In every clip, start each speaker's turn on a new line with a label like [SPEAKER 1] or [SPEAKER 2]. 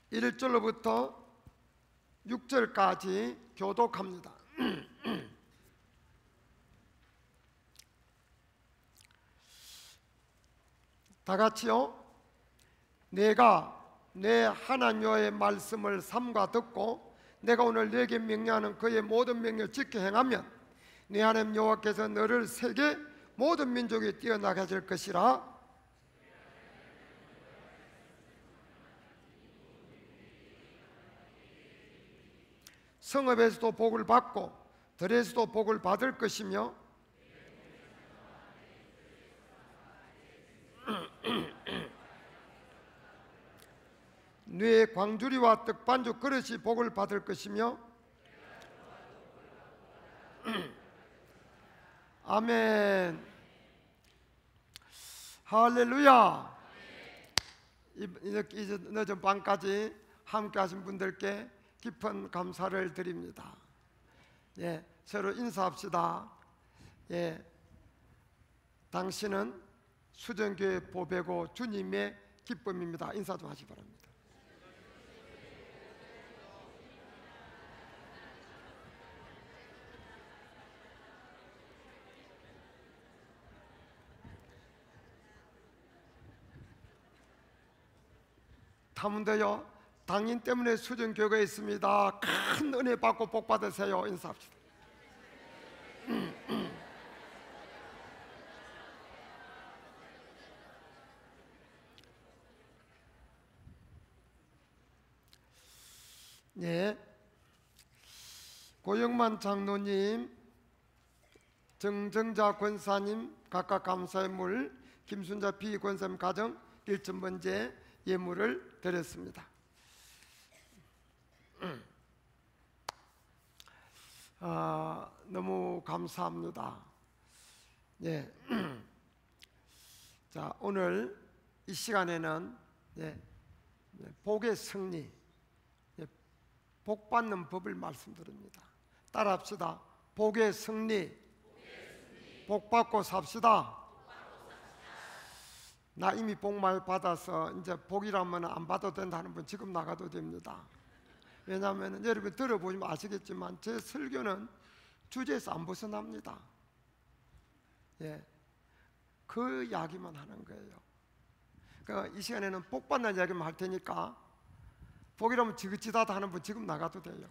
[SPEAKER 1] 1절로부터 6절까지 교독합니다. 다 같이요. 내가 내 하나님 여호와의 말씀을 삼가 듣고 내가 오늘 네게 명령하는 그의 모든 명령을 지켜 행하면 네 하나님 여호와께서 너를 세계 모든 민족이 뛰어나게 하실 것이라. 성읍에서도 복을 받고 들에서도 복을 받을 것이며 뇌 광주리와 떡반죽 그릇이 복을 받을 것이며 아멘. 할렐루야. 이제 늦은 밤까지 함께 하신 분들께 깊은 감사를 드립니다. 예, 서로 인사합시다. 예, 당신은 수정교회 보배고 주님의 기쁨입니다. 인사 좀 하시기 바랍니다. 타문도요, 당인 때문에 수정교회가 있습니다. 큰 은혜 받고 복 받으세요. 인사합시다. 네, 고영만 장로님, 정정자 권사님 각각 감사의 물, 김순자 비권사님 가정 1,000번째 예물을 드렸습니다. 너무 감사합니다. 예. 자, 오늘 이 시간에는 복의 승리, 복 받는 법을 말씀드립니다. 따라합시다. 복의 승리, 복 받고 삽시다. 나 이미 복 많이 받아서 이제 복이라면 안 받아도 된다는 분 지금 나가도 됩니다. 왜냐하면 여러분 들어보시면 아시겠지만 제 설교는 주제에서 안 벗어납니다. 예, 그 이야기만 하는 거예요. 그러니까 이 시간에는 복 받는 이야기만 할 테니까 복이라면 지긋지긋하다 하는 분 지금 나가도 돼요.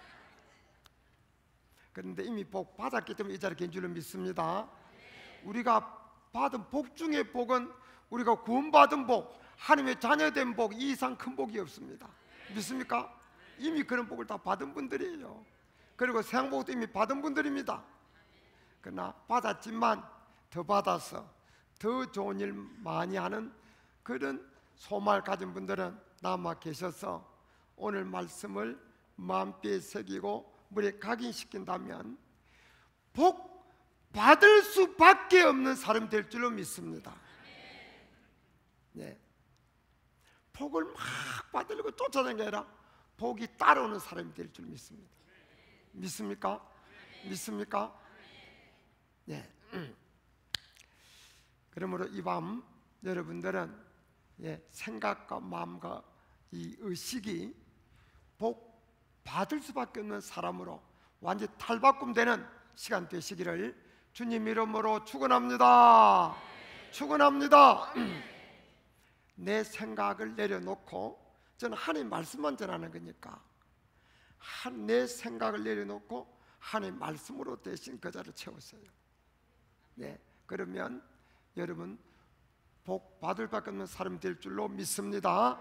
[SPEAKER 1] 그런데 이미 복 받았기 때문에 이 자리에 계신 줄로 믿습니다. 우리가 받은 복 중에 복은 우리가 구원받은 복, 하나님의 자녀된 복, 이 이상 큰 복이 없습니다. 믿습니까? 이미 그런 복을 다 받은 분들이에요. 그리고 세상복도 이미 받은 분들입니다. 그러나 받았지만 더 받아서 더 좋은 일 많이 하는 그런 소망을 가진 분들은 남아 계셔서 오늘 말씀을 마음뼈에 새기고 물에 각인시킨다면 복 받을 수밖에 없는 사람 될 줄로 믿습니다. 네. 복을 막 받으려고 쫓아다니는 게 아니라 복이 따라오는 사람이 될 줄 믿습니다. 믿습니까? 믿습니까? 네. 그러므로 이 밤 여러분들은 생각과 마음과 이 의식이 복 받을 수밖에 없는 사람으로 완전히 탈바꿈되는 시간 되시기를 주님 이름으로 축원합니다. 축원합니다. 내 생각을 내려놓고, 저는 하나님 말씀만 전하는 거니까 내 생각을 내려놓고 하나님 말씀으로 대신 그 자리를 채우세요. 네, 그러면 여러분 복 받을 밖에 없는 사람 될 줄로 믿습니다.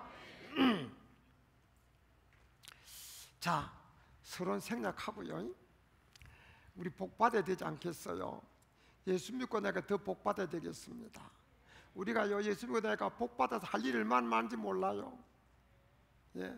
[SPEAKER 1] 자, 서로 생각하고요. 우리 복 받아야 되지 않겠어요? 예수 믿고 내가 더 복 받아야 되겠습니다. 우리가요, 예수 믿고 내가 복 받아서 할 일이 얼마나 많은지 몰라요. 예,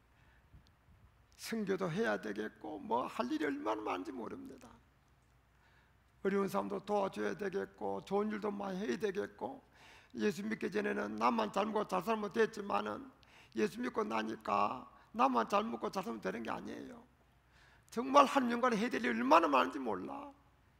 [SPEAKER 1] 선교도 해야 되겠고 뭐 할 일이 얼마나 많은지 모릅니다. 어려운 사람도 도와줘야 되겠고 좋은 일도 많이 해야 되겠고, 예수 믿기 전에는 나만 잘 먹고 잘 살면 됐지만은 예수 믿고 나니까 나만 잘 먹고 잘 살면 되는 게 아니에요. 정말 한 영혼에 해야 될 일이 얼마나 많은지 몰라.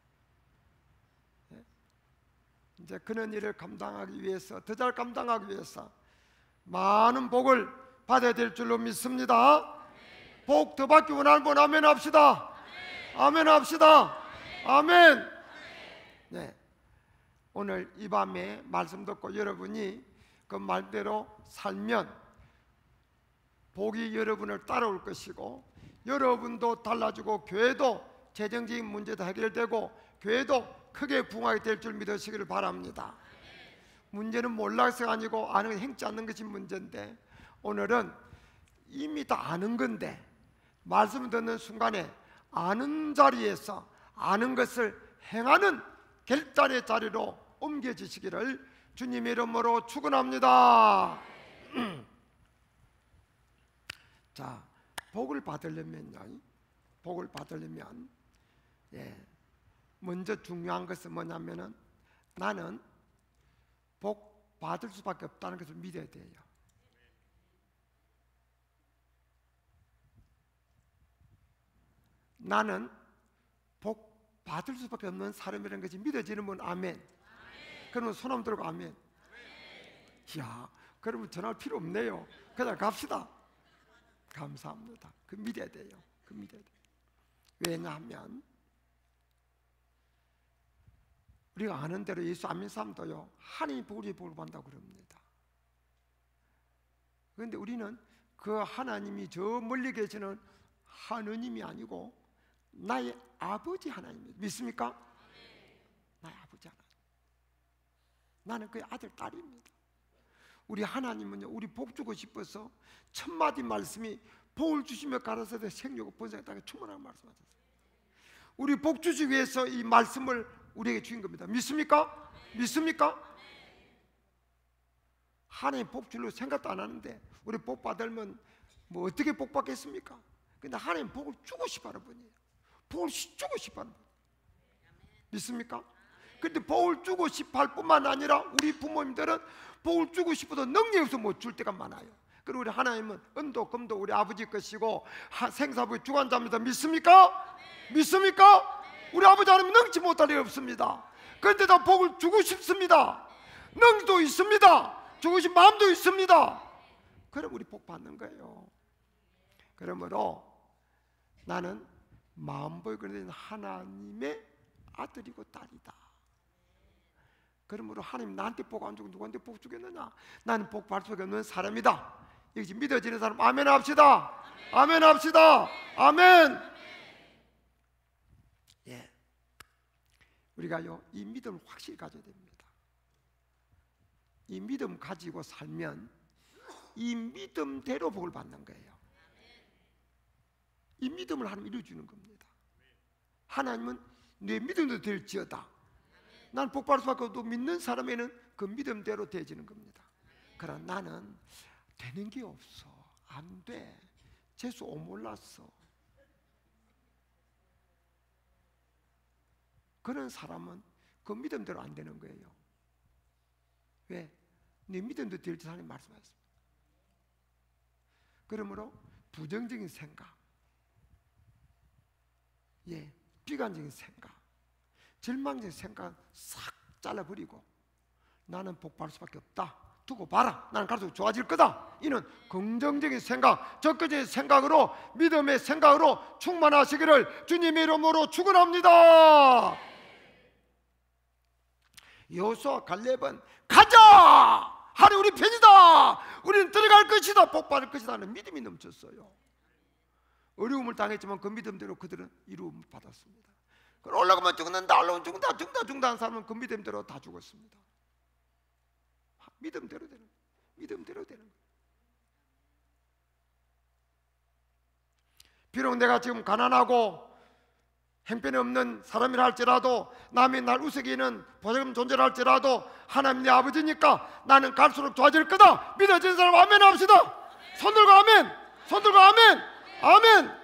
[SPEAKER 1] 이제 그런 일을 감당하기 위해서, 더 잘 감당하기 위해서 많은 복을 받아야 될 줄로 믿습니다. 복 더 받기 원하는 분 아멘 합시다. 아멘 합시다. 아멘. 네. 오늘 이 밤에 말씀 듣고 여러분이 그 말대로 살면 복이 여러분을 따라올 것이고, 여러분도 달라지고 교회도 재정적인 문제도 해결되고 교회도 크게 부흥하게 될 줄 믿으시기를 바랍니다. 문제는 몰라서가 아니고 아는 행치 않는 것이 문제인데, 오늘은 이미 다 아는 건데 말씀 듣는 순간에 아는 자리에서 아는 것을 행하는 결단의 자리로 옮겨지시기를 주님의 이름으로 축원합니다. 자, 복을 받으려면요, 복을 받으려면 먼저 중요한 것은 뭐냐면은 나는 복 받을 수밖에 없다는 것을 믿어야 돼요. 나는 복 받을 수밖에 없는 사람이라는 것이 믿어지는 분 아멘. 그러면 손 한번 들고 아멘. 이야, 그러면 전할 필요 없네요. 그냥 갑시다. 감사합니다. 그 믿어야 돼요. 그 믿어야 돼요. 왜냐하면 우리가 아는 대로 예수 안 믿는 사람도요, 하나님 복을 받는다고 그럽니다. 그런데 우리는 그 하나님이 저 멀리 계시는 하느님이 아니고 나의 아버지 하나님 믿습니까? 나의 아버지 하나님. 나는 그의 아들 딸입니다. 우리 하나님은요, 우리 복 주고 싶어서 천마디 말씀이 복을 주시며 가라사대 생육고 번성의 땅에 충만하게 말씀하셨어요. 우리 복 주시기 위해서 이 말씀을 우리에게 주신 겁니다. 믿습니까? 믿습니까? 하나님 복 줄로 생각도 안 하는데 우리 복 받으면 뭐 어떻게 복 받겠습니까? 근데 하나님 복을 주고 싶어하는 분이에요. 복을 주고 싶어하는 분. 믿습니까? 근데 복을 주고 싶어할 뿐만 아니라 우리 부모님들은 복을 주고 싶어도 능력이 없어 못 줄 때가 많아요. 그리고 우리 하나님은 은도 금도 우리 아버지 것이고 생사부의 주관자입니다. 믿습니까? 믿습니까? 우리 아버지 하나님은 능치 못할 일 없습니다. 그런데 다 복을 주고 싶습니다. 능도 있습니다. 주고 싶은 마음도 있습니다. 그럼 우리 복 받는 거예요. 그러므로 나는 마음보에 그려진 하나님의 아들이고 딸이다. 그러므로 하나님 나한테 복 안 주고 누구한테 복 주겠느냐? 나는 복 받을 수가 없는 사람이다. 이것이 믿어지는 사람 아멘 합시다. 아멘 합시다. 아멘. 예, 우리가요 이 믿음을 확실히 가져야 됩니다. 이 믿음 가지고 살면 이 믿음대로 복을 받는 거예요. 이 믿음을 하나님 이루어주는 겁니다. 하나님은 내 믿음도 될지어다. 난 복 받을 수밖에 없고 믿는 사람에는 그 믿음대로 되어지는 겁니다. 그러나 나는 되는 게 없어. 안 돼. 재수 오몰랐어. 그런 사람은 그 믿음대로 안 되는 거예요. 왜? 내 믿음도 될지 하나님 말씀하셨습니다. 그러므로 부정적인 생각, 비관적인 생각, 절망적인 생각 싹 잘라버리고 나는 복 받을 수밖에 없다. 두고 봐라. 나는 갈수록 좋아질 거다. 이는 긍정적인 생각, 적극적인 생각으로 믿음의 생각으로 충만하시기를 주님의 이름으로 축원합니다. 여호수아 갈렙은 가자! 하나님 우리 편이다. 우리는 들어갈 것이다. 복 받을 것이다 하는 믿음이 넘쳤어요. 어려움을 당했지만 그 믿음대로 그들은 이루음을 받았습니다. 올라가면 죽는다, 올라가면 죽는다 하는 사람은 그 믿음대로 다 죽었습니다. 믿음대로 되는 거예요. 믿음대로 되는 거예요. 비록 내가 지금 가난하고 형편이 없는 사람이라 할지라도, 남이 날 우스기는 보잘금 존재라 할지라도 하나님 내 아버지니까 나는 갈수록 좋아질 거다. 믿어지는 사람 아멘 합시다. 손 들고 아멘. 손 들고 아멘. 아멘.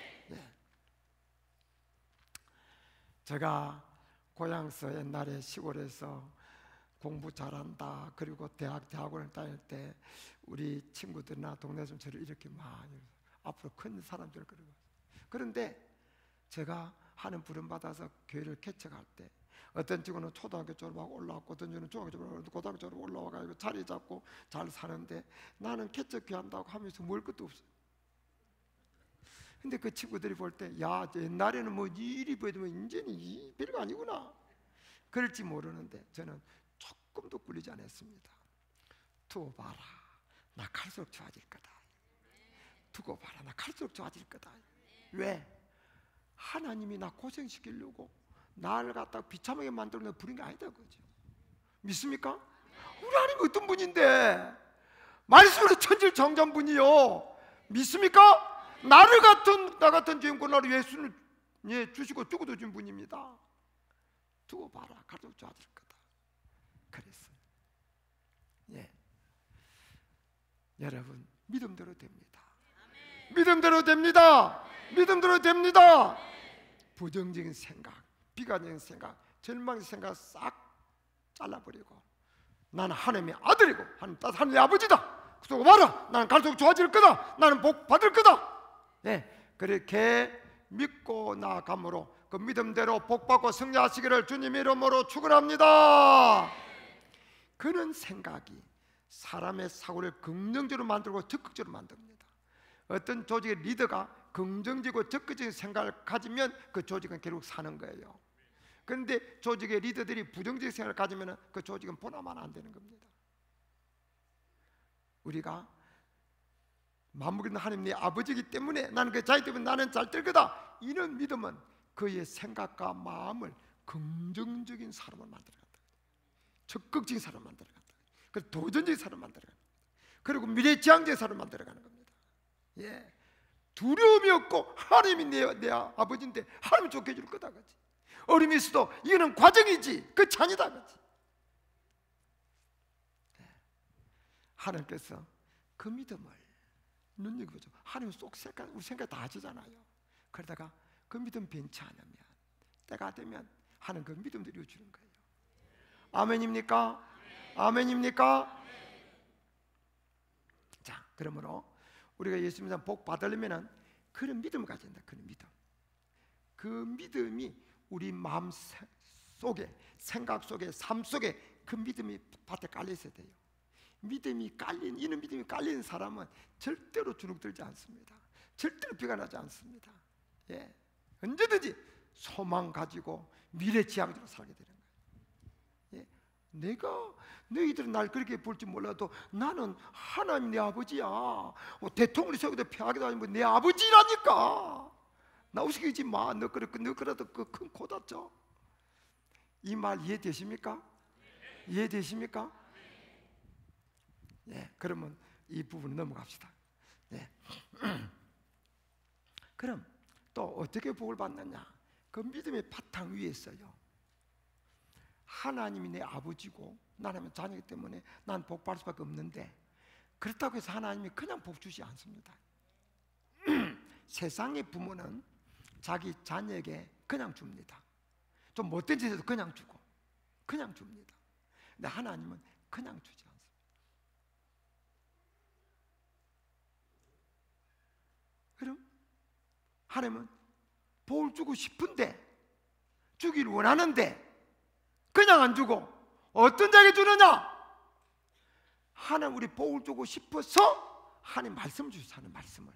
[SPEAKER 1] 제가 고향서 옛날에 시골에서 공부 잘한다, 그리고 대학원을 다닐 때 우리 친구들이나 동네에서 저를 이렇게 많이 앞으로 큰 사람들 그러고, 그런데 제가 하는 부름 받아서 교회를 개척할 때 어떤 친구는 초등학교 졸업하고 올라왔고, 어떤 친구는 중학교 졸업하고 고등학교 졸업 올라와가지고 자리 잡고 잘 사는데, 나는 개척교한다고 하면서 뭘 것도 없어. 근데 그 친구들이 볼 때, 야, 옛날에는 뭐 일이 보이면 이제는 별거 아니구나, 그럴지 모르는데 저는 조금도 꿀리지 않았습니다. 두고 봐라, 나 갈수록 좋아질 거다. 두고 봐라, 나 갈수록 좋아질 거다. 왜? 하나님이 나 고생시키려고 나를 갖다가 비참하게 만들어 부린 게 아니다, 그죠? 믿습니까? 우리 하나님 어떤 분인데, 말씀으로 천질정전분이요. 믿습니까? 나 같은 죄인고 나를 예수를 주시고 죽어도 준 분입니다. 두고 봐라, 갈수록 좋아질 거다. 그랬어요. 예. 여러분, 믿음대로 됩니다. 믿음대로 됩니다. 믿음대로 됩니다. 부정적인 생각, 비관적인 생각, 절망의 생각 싹 잘라버리고, 나는 하나님의 아들이고 하나님의 아버지다. 그러고 봐라, 나는 갈수록 좋아질 거다. 나는 복 받을 거다. 네, 그렇게 믿고 나아감으로 그 믿음대로 복 받고 승리하시기를 주님 이름으로 축원합니다. 그런 생각이 사람의 사고를 긍정적으로 만들고 적극적으로 만듭니다. 어떤 조직의 리더가 긍정적이고 적극적인 생각을 가지면 그 조직은 결국 사는 거예요. 그런데 조직의 리더들이 부정적인 생각을 가지면 그 조직은 보나마나 안 되는 겁니다. 우리가 만물의 하나님 내 아버지이기 때문에 나는 그 자기 때문에 나는 잘 될 거다, 이런 믿음은 그의 생각과 마음을 긍정적인 사람을 만들어간다. 적극적인 사람을 만들어간다. 그리고 도전적인 사람을 만들어간다. 그리고 미래지향적인 사람을 만들어가는 겁니다. 예, 두려움이 없고 하나님이 내 아버지인데 하나님이 좋게 해줄 거다, 그렇지? 어려움이 있어도 이거는 과정이지 끝이 아니다, 그렇지? 하나님께서 그 믿음을 눈여겨보죠. 하나님 속 생각, 우리 생각 다 하시잖아요. 그러다가 그 믿음 변치 않으면 때가 되면 하나님 그 믿음대로 이루어주는 거예요. 아멘입니까? 아멘입니까? 자, 그러므로 우리가 예수 믿는 복 받으려면 그런 믿음을 가져야 된다. 그런 믿음. 그 믿음이 우리 마음 속에, 생각 속에, 삶 속에 그 믿음이 밭에 깔려 있어야 돼요. 이런 믿음이 깔린 사람은 절대로 주눅들지 않습니다. 절대로 비관하지 않습니다. 예, 언제든지 소망 가지고 미래지향적으로 살게 되는 거예요. 예, 너희들은 날 그렇게 볼지 몰라도 나는 하나님 내 아버지야. 대통령이 세우기도 폐하기도 아니고 내 아버지라니까. 나 우습게지 마. 너 그래도 그 큰 코 다쳐. 이 말 이해되십니까? 이해되십니까? 예, 그러면 이 부분 넘어갑시다. 예. 그럼 또 어떻게 복을 받느냐? 그 믿음의 바탕 위에 있어요. 하나님이 내 아버지고 나는 자녀이기 때문에 난 복 받을 수밖에 없는데, 그렇다고 해서 하나님이 그냥 복 주지 않습니다. 세상의 부모는 자기 자녀에게 그냥 줍니다. 좀 못된 짓 해도 그냥 주고 그냥 줍니다. 근데 하나님은 그냥 주지 않습니다. 그럼 하나님은 복을 주고 싶은데, 주기를 원하는데 그냥 안 주고 어떤 자에게 주느냐? 하나님 우리 복을 주고 싶어서 하나님 말씀을 주셔서 하는 말씀을.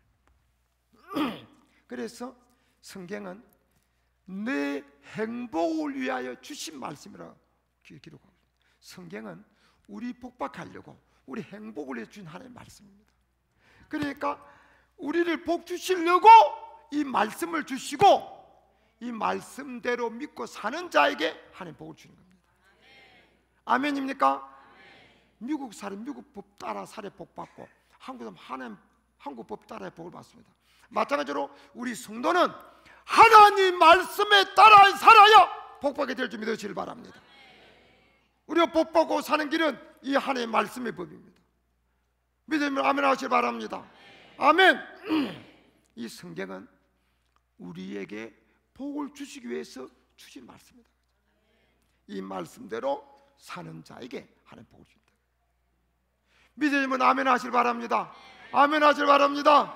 [SPEAKER 1] 그래서 성경은 내 행복을 위하여 주신 말씀이라고 기록하고 있습니다. 성경은 우리 복받하려고 우리 행복을 위해 주신 하나님의 말씀입니다. 그러니까 우리를 복 주시려고 이 말씀을 주시고 이 말씀대로 믿고 사는 자에게 하나님 복을 주는 겁니다. 아멘입니까? 미국 사람 미국 법 따라 살에 복 받고, 한국 사람 하나님 한국 법 따라 복을 받습니다. 마찬가지로 우리 성도는 하나님 말씀에 따라 살아야 복 받게 될 줄 믿으시길 바랍니다. 우리가 복 받고 사는 길은 이 하나님의 말씀의 법입니다. 믿으면 아멘 하시길 바랍니다. 아멘. 이 성경은 우리에게 복을 주시기 위해서 주신 말씀입니다. 이 말씀대로 사는 자에게 하나님 복을 줍니다. 믿으면 아멘 하시길 바랍니다. 아멘 하시길 바랍니다.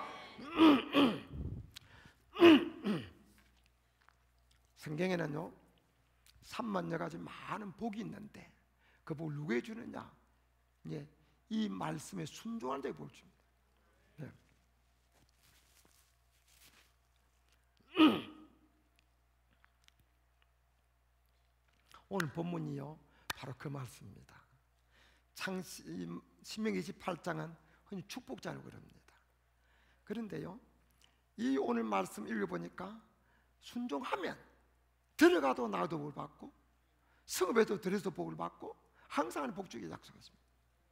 [SPEAKER 1] 성경에는요 3만 여가지 많은 복이 있는데 그 복을 누구에 주느냐? 예, 이 말씀에 순종하는 데 복을 줍니다. 예. 오늘 본문이요 바로 그 말씀입니다. 신명기 28장은 흔히 축복자라고 그럽니다. 그런데요 이 오늘 말씀 읽어보니까 순종하면 들어가도 나도 복을 받고 성읍에도 들어서 복을 받고 항상 복 주기 약속했습니다.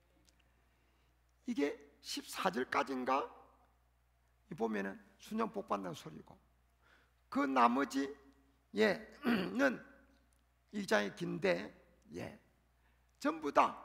[SPEAKER 1] 이게 14절까지인가 보면은 순종 복 받는 소리고 그 나머지 예는 이 장이 긴데 전부 다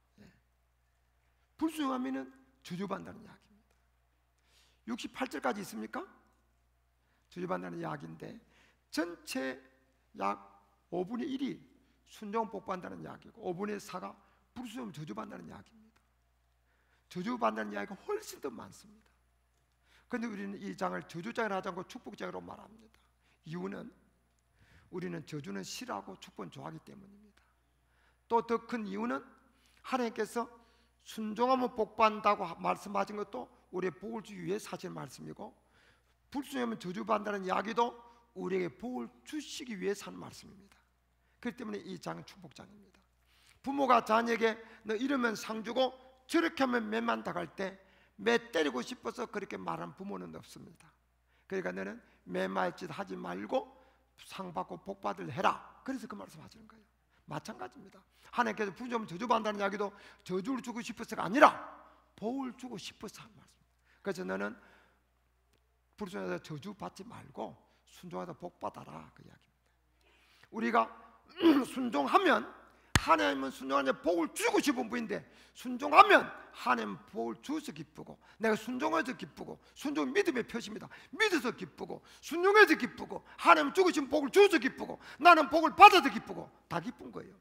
[SPEAKER 1] 불순종하면은 저주받는다는 이야기입니다. 68절까지 있습니까? 저주받는다는 이야기인데 전체 약 5분의 1이 순종 복받는다는 이야기고 5분의 4가 불순종 저주받는다는 이야기입니다. 저주받는다는 이야기가 훨씬 더 많습니다. 그런데 우리는 이 장을 저주장을 하지 않고 축복장으로 말합니다. 이유는 우리는 저주는 싫어하고 축복은 좋아하기 때문입니다. 또 더 큰 이유는 하나님께서 순종하면 복받는다고 말씀하신 것도 우리의 복을 주기 위해 사실 말씀이고 불순종하면 저주받는다는 이야기도 우리에게 복을 주시기 위해서 하는 말씀입니다. 그렇기 때문에 이 장은 축복장입니다. 부모가 자녀에게 너 이러면 상 주고 저렇게 하면 매만 당할 때 매 때리고 싶어서 그렇게 말하는 부모는 없습니다. 그러니까 너는 매마의 짓 하지 말고 상 받고 복 받을 해라. 그래서 그 말씀 하시는 거예요. 마찬가지입니다. 하나님께서 불순종하면 저주받는다는 이야기도 저주를 주고 싶어서가 아니라 복을 주고 싶어서 하는 말씀입니다. 그래서 너는 불순종해서 저주 받지 말고 순종해서 복 받아라 그 이야기입니다. 우리가 순종하면 하나님은 순종하는 복을 주고 싶은 분인데 순종하면 하나님은 복을 주어서 기쁘고 내가 순종해서 기쁘고 순종 믿음의 표시입니다. 믿어서 기쁘고 순종해서 기쁘고 하나님은 주고 싶은 복을 주어서 기쁘고 나는 복을 받아서 기쁘고 다 기쁜 거예요.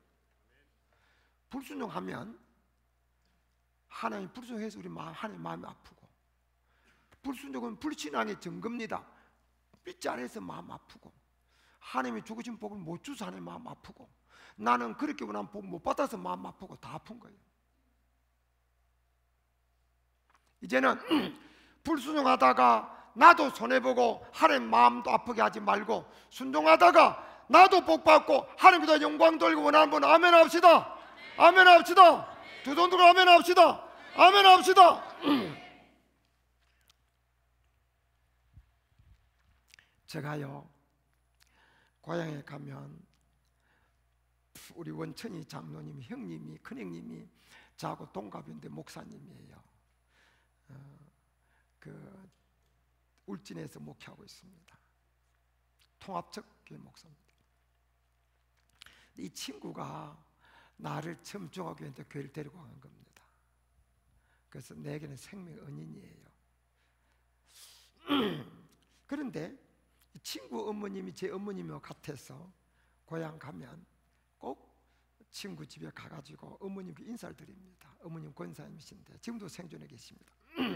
[SPEAKER 1] 불순종하면 하나님 불순종해서 우리 하나님 마음이 아프고 불순종은 불신앙의 증거입니다. 믿지 않아서 마음 아프고 하나님이 주고 싶은 복을 못 주서 하나님 마음 아프고 나는 그렇게 원하는 복 못 받아서 마음 아프고 다 아픈 거예요. 이제는 불순종하다가 나도 손해보고 하나님 마음도 아프게 하지 말고 순종하다가 나도 복 받고 하나님보다 영광 돌리고 원하는 분 아멘 합시다. 아멘 합시다. 두 손 들고 아멘 합시다. 아멘 합시다. 제가요 고향에 가면 우리 원천이 장로님이 형님이 큰형님이 저하고 동갑인데 목사님이에요. 그 울진에서 목회하고 있습니다. 통합적 교회 목사입니다. 이 친구가 나를 처음 중학교에 교회를 데리고 간 겁니다. 그래서 내게는 생명 은인이에요. 그런데 이 친구 어머님이 제 어머님과 같아서 고향 가면 꼭 친구 집에 가가지고 어머님께 인사를 드립니다. 어머님 권사님이신데 지금도 생존해 계십니다.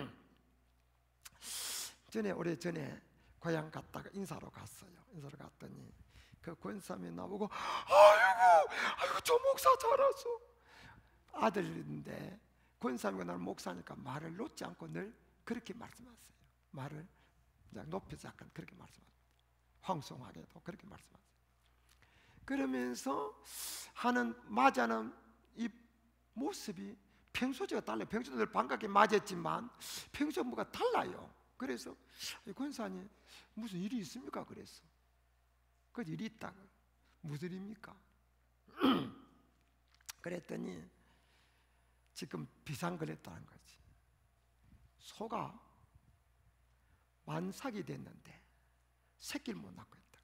[SPEAKER 1] 오래전에 고향 갔다가 인사로 갔어요. 인사로 갔더니 그 권사님이 나보고 아이고 저 목사 잘하소. 아들인데 권사님과 나는 목사니까 말을 놓지 않고 늘 그렇게 말씀하세요. 말을 그냥 높여서 약간 그렇게 말씀하세요. 황송하게도 그렇게 말씀하세요. 그러면서 맞이하는 이 모습이 평소 제가 달라요. 평소도 늘 반갑게 맞았지만 평소 뭐가 달라요. 그래서 권사님 무슨 일이 있습니까? 그래서 그 일이 있다고. 무슨 일입니까? 그랬더니 지금 비상 걸렸다는 거지. 소가 만삭이 됐는데 새끼를 못 낳고 있다.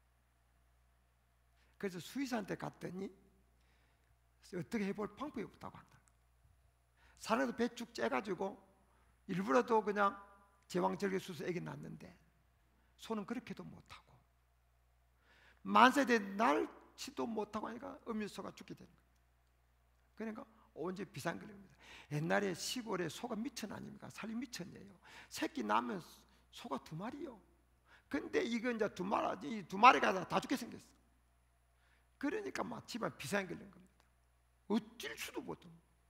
[SPEAKER 1] 그래서 수의사한테 갔더니 어떻게 해볼 방법이 없다고 한다. 산에서 배축 째가지고 일부러도 그냥 제왕절개 수술 애기 낳는데 소는 그렇게도 못하고 만세대 날치도 못하고 하니까 음유소가 죽게 되는 거예요. 그러니까 언제 비상 걸립니다. 옛날에 시골에 소가 미천 아닙니까? 살이 미천이에요. 새끼 낳으면 소가 2마리요. 근데 이거 이제 이 두 마리가 다 죽게 생겼어. 그러니까 막 집안 비상이 걸린 겁니다. 어쩔 수도 못하고.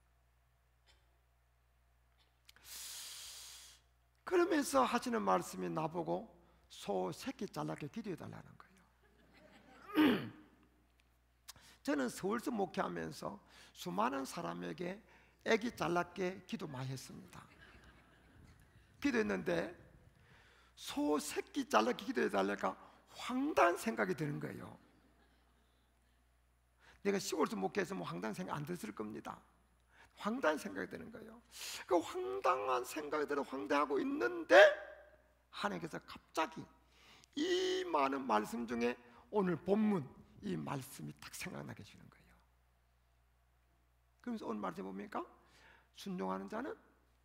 [SPEAKER 1] 그러면서 하시는 말씀이 나보고 소 새끼 잘라게 기도해 달라는 거예요. 저는 서울서 목회하면서 수많은 사람에게 애기 잘라게 기도 많이 했습니다. 기도했는데 소 새끼 잘라게 기도해 달라니까 황당한 생각이 드는 거예요. 내가 시골에서 목회했으면 황당한 생각 안 들었을 겁니다. 황당한 생각이 드는 거예요. 그 황당한 생각이 들어 황당하고 있는데 하나님께서 갑자기 이 많은 말씀 중에 오늘 본문 이 말씀이 딱 생각나게 해주는 거예요. 그러면서 오늘 말씀 뭡니까? 순종하는 자는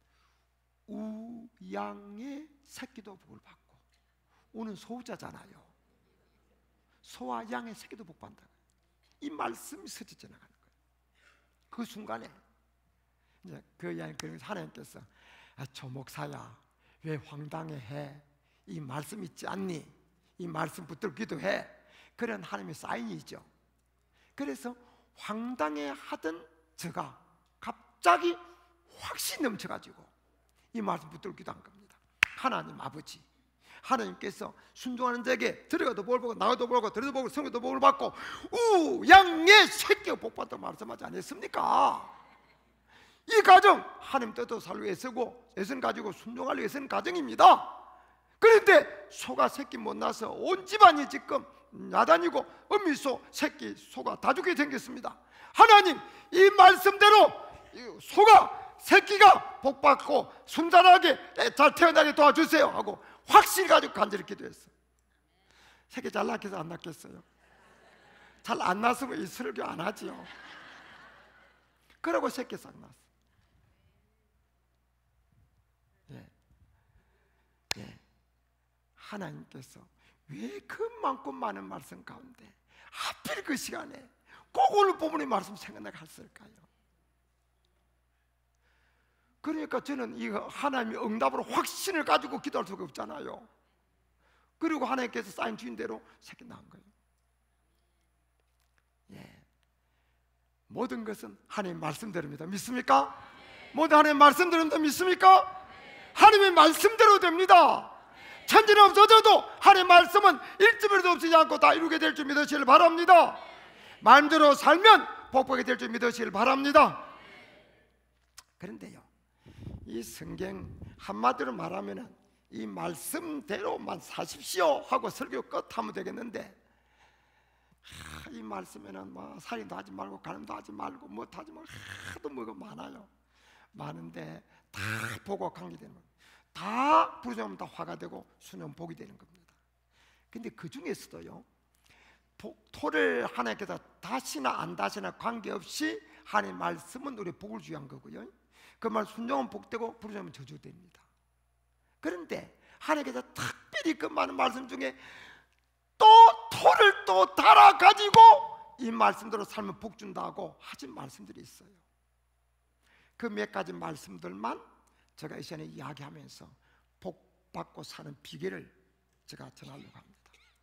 [SPEAKER 1] 우양의 새끼도 복을 받고, 우는 소자잖아요. 소와 양의 새끼도 복 받는다. 이 말씀이 스쳐 지나가는 거예요. 그 순간에 이제 그 양이 그러면서 하나님께서 저 목사야 왜 황당해 해? 이 말씀 있지 않니? 이 말씀 붙들고 기도해. 그런 하나님의 사인이죠. 그래서 황당해 하던 제가 갑자기 확신이 넘쳐가지고 이 말씀 붙들고 기도한 겁니다. 하나님 아버지, 하나님께서 순종하는 자에게 들어가도 복을 받고 나가도 복을 받고 들어도 복을 성에도 복을 받고 우양의 새끼가 복 받다고 말씀하지 않았습니까? 이 가정 하나님 뜻도 살기 위해서고 애선 가지고 순종하기 위해서는 가정입니다. 그런데 소가 새끼 못 낳아서 온 집안이 지금 야단이고 어미소 새끼 소가 다 죽게 생겼습니다. 하나님 이 말씀대로 소가 새끼가 복받고 순전하게 잘 태어나게 도와주세요 하고 확신을 가지고 간절히 기도했어요. 새끼 잘 낳겠어요? 안 낳겠어요? 잘 안 낳았으면 이 설교 안 하지요. 그러고 새끼 싹 낳았어요. 하나님께서 왜 그 많고 많은 말씀 가운데 하필 그 시간에 꼭 오늘 본문의 말씀 생각나게 했을까요? 그러니까 저는 이 하나님의 응답으로 확신을 가지고 기도할 수가 없잖아요. 그리고 하나님께서 사인 주인 대로 새끼 낳은 거예요. 모든 것은 하나님의 말씀대로입니다. 믿습니까? 모든 하나님의 말씀대로입니다. 믿습니까? 하나님의 말씀대로 됩니다. 천지는 없어져도 하나님의 말씀은 일점이라도 없지 않고 다 이루게 될 줄 믿으시길 바랍니다. 마음대로 살면 복받게 될 줄 믿으시길 바랍니다. 그런데요, 이 성경 한마디로 말하면 이 말씀대로만 사십시오 하고 설교 끝하면 되겠는데, 이 말씀에는 뭐 살인도 하지 말고 간음도 하지 말고 뭐 하지 말고 하도 뭐가 많아요. 많은데 다 보고 관계되는 거예요. 다 부르짖으면 다 화가 되고 수면 복이 되는 겁니다. 근데 그 중에서도요, 토를 하나님께서 다시나 안 다시나 관계없이 하나님의 말씀은 우리 복을 주한 거고요, 그 말 순종은 복되고 부르짖으면 저주됩니다. 그런데 하나님께서 특별히 그 많은 말씀 중에 또 토를 또 달아가지고 이 말씀대로 살면 복 준다고 하신 말씀들이 있어요. 그 몇 가지 말씀들만 제가 이 시간에 이야기하면서 복 받고 사는 비결을 제가 전하려고 합니다.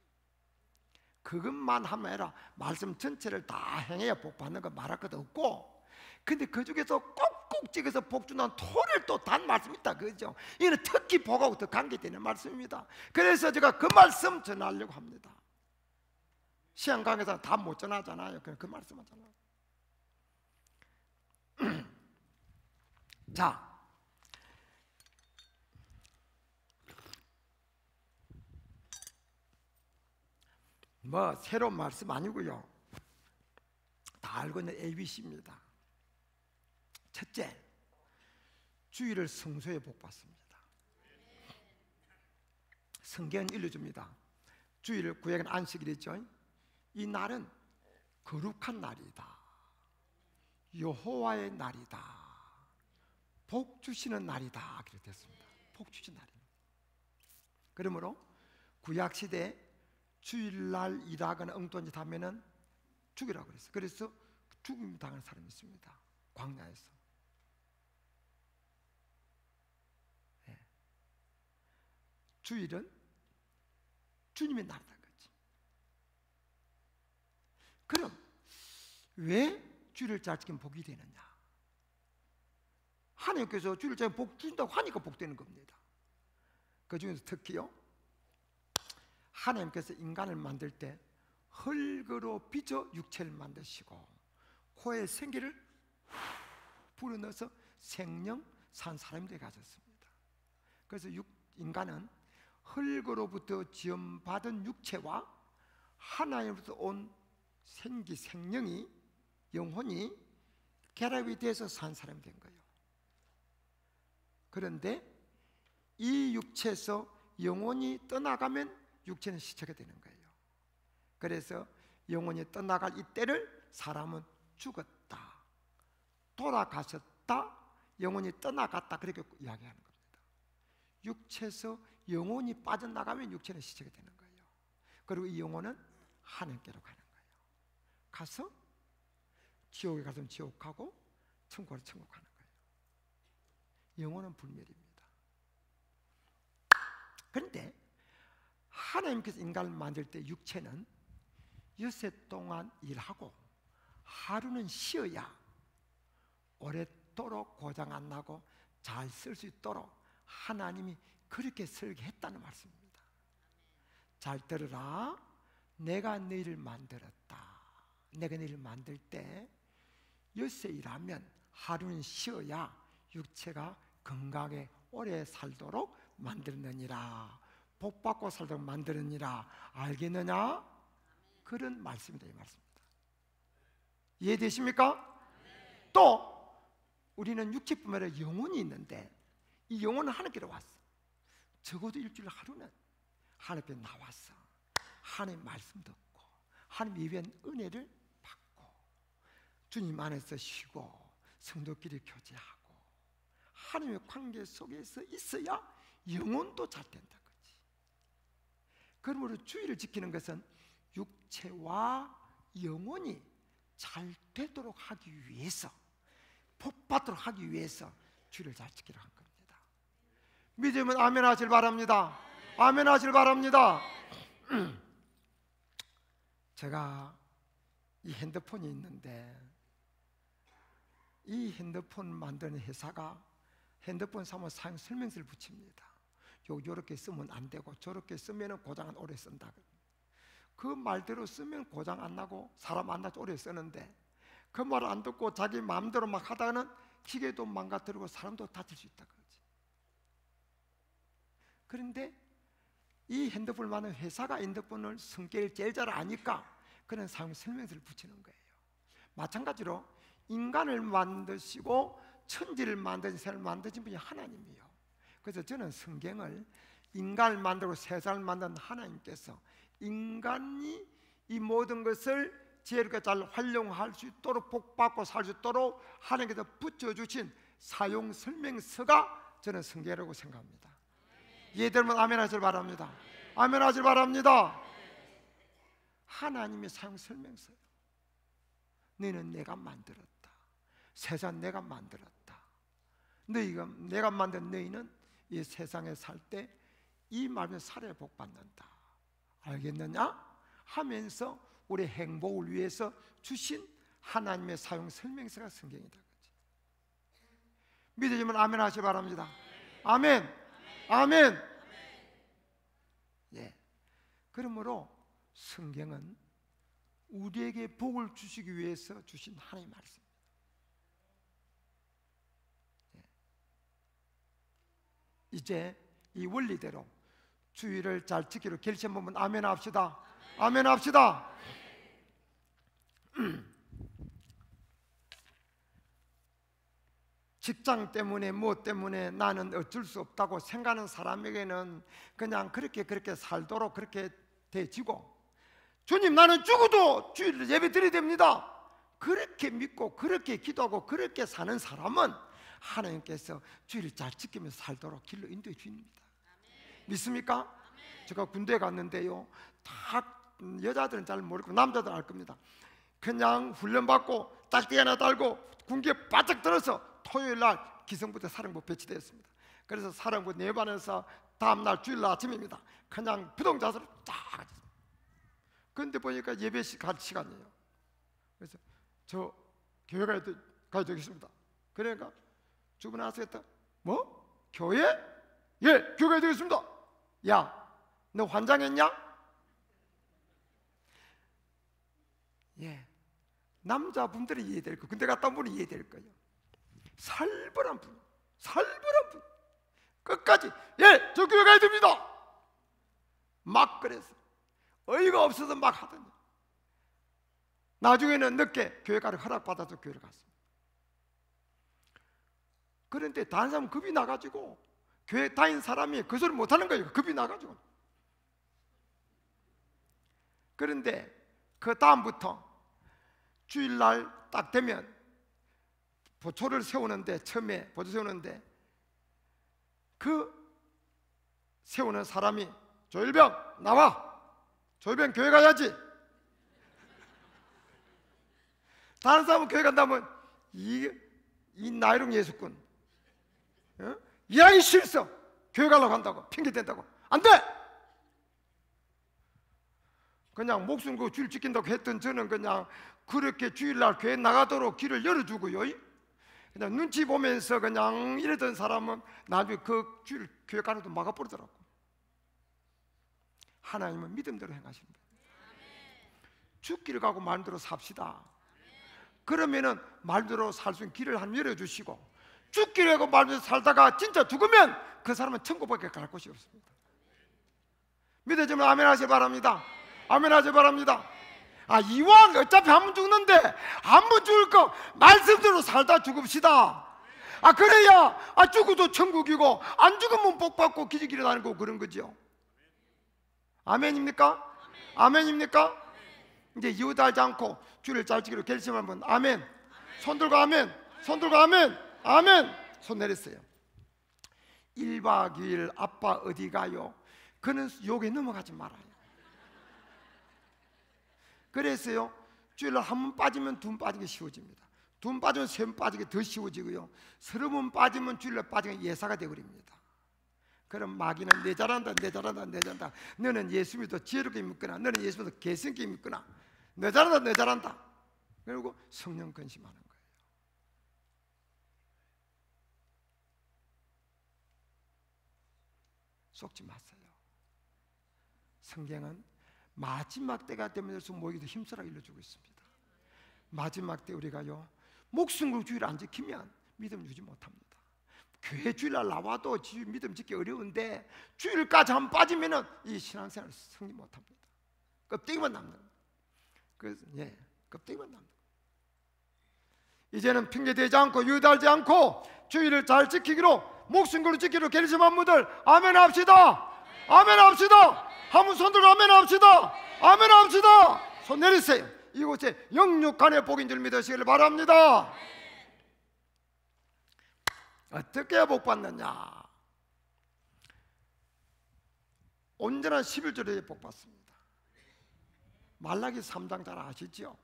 [SPEAKER 1] 그것만 하면 아니라 말씀 전체를 다 행해야 복 받는 거 말할 것도 없고, 근데 그 중에서 꼭꼭 찍어서 복 준다는 토를 또 단 말씀이 있다, 그죠? 이는 특히 복하고 더 관계되는 말씀입니다. 그래서 제가 그 말씀 전하려고 합니다. 시험 강의에서 다 못 전하잖아요. 그냥 그 말씀 하잖아요. 자, 뭐 새로운 말씀 아니고요, 다 알고 있는 ABC입니다. 첫째, 주일을 성소에 복 받습니다. 성경은 일러줍니다. 주일 구약은 안식일이죠. 이 날은 거룩한 날이다, 여호와의 날이다, 복 주시는 날이다, 그렇게 됐습니다. 복 주시는 날입니다. 그러므로 구약 시대 주일날 일하거나 엉뚱한 짓 하면은 죽이라고 그랬어요. 그래서 죽임 당하는 사람이 있습니다, 광야에서. 주일은 주님의 날이다, 그렇지? 그럼 왜 주일을 잘 지키면 복이 되느냐? 하나님께서 주일을 잘 복 준다고 하니까 복되는 겁니다. 그 중에서 특히요, 하나님께서 인간을 만들 때 흙으로 빚어 육체를 만드시고 코에 생기를 불어넣어서 생명 산 사람이 되게 하셨습니다. 그래서 인간은 흙으로부터 지음받은 육체와 하나님으로부터 온 생기, 생명이, 영혼이 결합이 돼서 산 사람이 된 거예요. 그런데 이 육체에서 영혼이 떠나가면 육체는 시체가 되는 거예요. 그래서 영혼이 떠나갈 이때를 사람은 죽었다, 돌아가셨다, 영혼이 떠나갔다, 그렇게 이야기하는 겁니다. 육체에서 영혼이 빠져나가면 육체는 시체가 되는 거예요. 그리고 이 영혼은 하나님께로 가는 거예요. 가서 지옥에 가서는 지옥하고 천국으로 천국 가는 거예요. 영혼은 불멸입니다. 그런데 하나님께서 인간을 만들 때 육체는 엿새 동안 일하고 하루는 쉬어야 오랫도록 고장 안 나고 잘 쓸 수 있도록 하나님이 그렇게 설계했다는 말씀입니다. 잘 들으라. 내가 너희를 만들었다. 내가 너희를 만들 때 엿새 일하면 하루는 쉬어야 육체가 건강하게 오래 살도록 만들었느니라. 복받고 살도록 만들었느니라. 알겠느냐? 그런 말씀이다, 이 말씀입니다. 이해되십니까? 또 우리는 육체뿐만 아니라 영혼이 있는데 이 영혼은 하나님께로 왔어. 적어도 일주일 하루는 하나님께 나와서 하나님 말씀 듣고 하나님 예배한 은혜를 받고 주님 안에서 쉬고 성도끼리 교제하고 하나님의 관계 속에서 있어야 영혼도 잘 된다 거지. 그러므로 주의를 지키는 것은 육체와 영혼이 잘 되도록 하기 위해서, 복받도록 하기 위해서 주의를 잘 지키라 한 겁니다. 믿으면 아멘 하실 바랍니다. 아멘 하실 바랍니다. 제가 이 핸드폰이 있는데 이 핸드폰 만드는 회사가 핸드폰 사면 사용 설명서를 붙입니다. 요렇게 쓰면 안 되고 저렇게 쓰면 고장은 오래 쓴다. 그 말대로 쓰면 고장 안 나고 사람 안 나서 오래 쓰는데 그 말 안 듣고 자기 마음대로 막 하다가는 기계도 망가뜨리고 사람도 다칠 수 있다 그러지. 그런데 이 핸드폰을 만든 회사가 핸드폰을 성격을 제일 잘 아니까 그런 사용 설명서를 붙이는 거예요. 마찬가지로 인간을 만드시고 천지를 만드신 세상을 만드신 분이 하나님이에요. 그래서 저는 성경을 인간을 만들고 세상을 만든 하나님께서 인간이 이 모든 것을 지혜롭게 잘 활용할 수 있도록 복받고 살 수 있도록 하나님께서 붙여주신 사용 설명서가 저는 성경이라고 생각합니다. 이해되면 아멘 하시길 바랍니다. 아멘 하시길 바랍니다. 하나님의 사용 설명서요. 너희는 내가 만들었다. 세상 내가 만들었다. 너희가 내가 만든 너희는 이 세상에 살 때 이 말을 살아야 복 받는다. 알겠느냐? 하면서 우리 행복을 위해서 주신 하나님의 사용 설명서가 성경이다. 믿으시면 아멘 하시기 바랍니다. 아멘. 아멘. 예. 그러므로 성경은 우리에게 복을 주시기 위해서 주신 하나님의 말씀입니다. 예. 이제 이 원리대로 주의를 잘 지키려 결심하면 아멘 합시다. 아멘 합시다. 직장 때문에 무엇 때문에 나는 어쩔 수 없다고 생각하는 사람에게는 그냥 그렇게 살도록 그렇게 되지고, 주님 나는 죽어도 주일을 예배 드려야 됩니다, 그렇게 믿고 그렇게 기도하고 그렇게 사는 사람은 하나님께서 주일을 잘 지키면서 살도록 길로 인도해 주십니다. 믿습니까? 제가 군대에 갔는데요, 다 여자들은 잘 모르고 남자들은 알 겁니다. 그냥 훈련받고 딱지 하나 달고 군기에 바짝 들어서 토요일날 기성부대 사령부 배치되었습니다. 그래서 사령부 내반에서 다음날 주일날 아침입니다. 그냥 부동자세로 쫙. 그런데 보니까 예배 갈 시간이에요. 그래서 저 교회 가야 되겠습니다. 그러니까 주변에 아시겠다? 뭐? 교회? 예, 교회 가야 되겠습니다. 야, 너 환장했냐? 예, 남자분들이 이해될 거, 근데 갔다 온 분이 이해될 거예요. 살벌한 분, 살벌한 분. 끝까지 예, 저 교회 가야 됩니다. 막 그래서 어이가 없어서 막 하더니 나중에는 늦게 교회 가를 허락받아서 교회를 갔습니다. 그런데 다른 사람은 겁이 나가지고 교회 다닌 사람이 그 소리 못하는 거예요. 겁이 나가지고. 그런데 그 다음부터 주일날 딱 되면 보초를 세우는데, 처음에 보초 세우는데 그 세우는 사람이 조일병 나와, 조일병 교회 가야지. 다른 사람은 교회 간다면 이 나이롱 예수꾼, 어? 이 아이 싫어, 교회 가려고 한다고 핑계 댄다고. 안 돼! 그냥 목숨 그 주일 지킨다고 했던 저는 그냥 그렇게 주일날 교회 나가도록 길을 열어주고요, 그냥 눈치 보면서 그냥 이러던 사람은 나중에 그 주일 교회 가는 것도 막아버리더라고. 하나님은 믿음대로 행하십니다. 죽기를 가고 말대로 삽시다. 그러면은 말대로 살 수 있는 길을 하나님 열어주시고, 죽기를 하고 말대로 살다가 진짜 죽으면 그 사람은 천국밖에 갈 곳이 없습니다. 믿어지면 아멘 하시기 바랍니다. 아멘 하시기 바랍니다. 아, 이왕 어차피 한 번 죽는데 한 번 죽을 거 말씀대로 살다 죽읍시다. 아, 그래야 죽어도 천국이고 안 죽으면 복 받고 기지길에 다니고 그런 거죠. 아멘입니까? 아멘입니까? 이제 이웃하지 않고 주를 잘 지키기로 결심하면 아멘. 손 들고 아멘. 손 들고 아멘. 아멘. 손 내렸어요. 1박 2일 아빠 어디 가요? 그는 욕에 넘어가지 말아요. 그래서요, 주일날 한 번 빠지면 두 번 빠지기 쉬워집니다. 두 번 빠지면 세 번 빠지기 더 쉬워지고요, 서너 번 빠지면 주일날 빠지면 예사가 되어버립니다. 그럼 마귀는 내 잘한다, 내 잘한다, 내 잘한다. 너는 예수 믿어 지혜롭게 믿거나, 너는 예수 믿어 개성있게 믿거나, 내 잘한다, 내 잘한다. 그리고 성령 근심하는 거예요. 속지 마세요. 성경은 마지막 때가 되면서 모이기도 힘쓰라 일러주고 있습니다. 마지막 때 우리가요, 목숨 걸고 주일 안 지키면 믿음 주지 못합니다. 교회 주일날 나와도 믿음 짓기 어려운데 주일까지 한 빠지면은 이 신앙생활 승리 못합니다. 껍데기만 남는 거예요. 그래서 껍데기만 남는 거예요. 이제는 핑계대지 않고 유달지 않고 주일을 잘 지키기로, 목숨 걸고 지키기로 결심한 분들 아멘 합시다. 아멘 합시다. 한번 손 들고 아멘 합시다. 아멘 합시다. 손 내리세요. 이곳에 영육간의 복인 줄 믿으시기를 바랍니다. 어떻게 복 받느냐? 온전한 11조에 복 받습니다. 말라기 3장 잘 아시죠?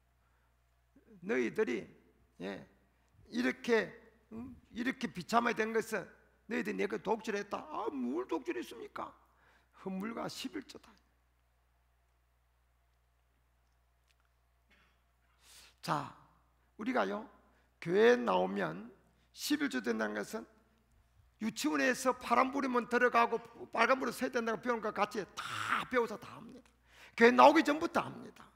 [SPEAKER 1] 너희들이 이렇게 비참하게 된 것은 너희들이 내가 독질했다. 뭘 독질했습니까? 헌물과 11조다. 자, 우리가요, 교회에 나오면 11조 된다는 것은 유치원에서 파란불이면 들어가고 빨간불이 서야 된다고 배우는 것 같이 다 배워서 다 합니다. 교회 나오기 전부터 합니다.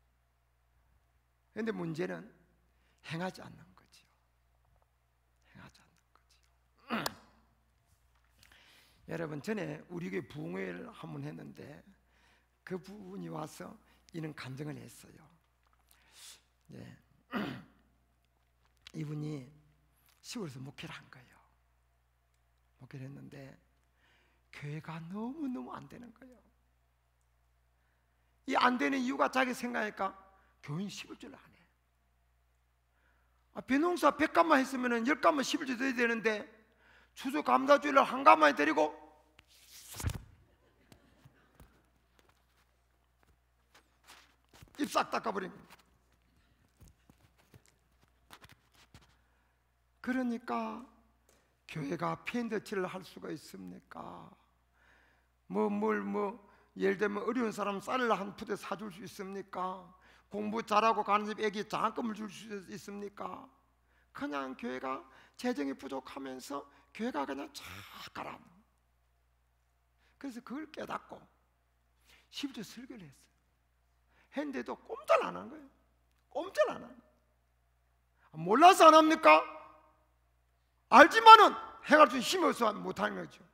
[SPEAKER 1] 그런데 문제는 행하지 않는 거죠. 행하지 않는 거죠. 여러분, 전에 우리 교회 부흥회를 한번 했는데 그 부분이 와서 이런 간증을 했어요. 이분이 시골에서 목회를 한 거예요. 목회를 했는데 교회가 너무너무 안 되는 거예요. 이 안 되는 이유가 자기 생각하니까 교인 11조를 안 해. 벼농사 100가마 했으면 10가마 11조 드려야 되는데 추수 감사주일날 한 가마에 드리고 입 싹 닦아버린 거예요. 그러니까 교회가 팬더치를 할 수가 있습니까? 예를 들면 어려운 사람 쌀을 한 푸대 사줄 수 있습니까? 공부 잘하고 가는 집 애기 장학금을 줄 수 있습니까? 그냥 교회가 재정이 부족하면서 교회가 그냥 착가라. 그래서 그걸 깨닫고 11조 설교를 했어요. 했는데도 꼼짝 안 한 거예요. 꼼짝 안 하는. 몰라서 안 합니까? 알지만은 해갈 수 힘이 없어 못하는 거죠.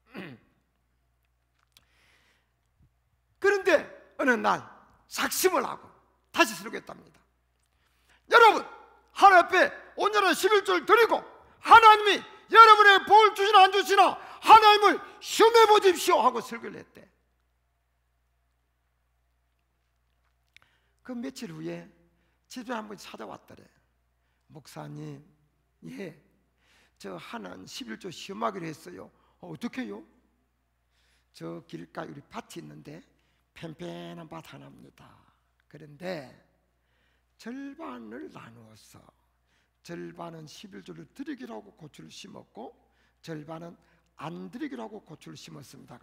[SPEAKER 1] 그런데 어느 날 작심을 하고 다시 설교했답니다. 여러분, 하나님 앞에 온전한 11조를 드리고 하나님이 여러분의 복을 주시나 안 주시나 하나님을 시험해 보십시오 하고 설교를 했대. 그 며칠 후에 집에 한번 찾아왔더래. 목사님, 예, 저 하나님 11조 시험하기로 했어요. 어떻게 해요? 저 길가에 우리 밭이 있는데 펜펜한 밭 하나입니다. 그런데 절반을 나누어서 절반은 11조를 드리기로 하고 고추를 심었고 절반은 안 드리기로 하고 고추를 심었습니다.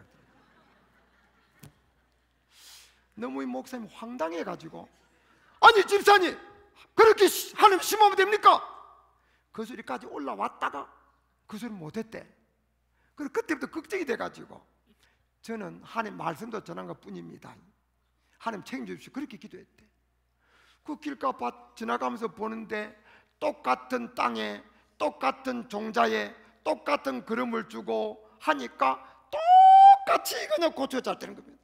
[SPEAKER 1] 너무 이 목사님 황당해가지고, 아니 집사님 그렇게 하나님 심으면 됩니까? 그 소리까지 올라왔다가 그 소리 못했대. 그래서 그때부터 걱정이 돼가지고 저는 하나님 말씀도 전한 것 뿐입니다. 하나님 책임져 주십시오. 그렇게 기도했대. 그 길가밭 지나가면서 보는데 똑같은 땅에 똑같은 종자에 똑같은 그름을 주고 하니까 똑같이 그냥 고쳐가 잘 되는 겁니다.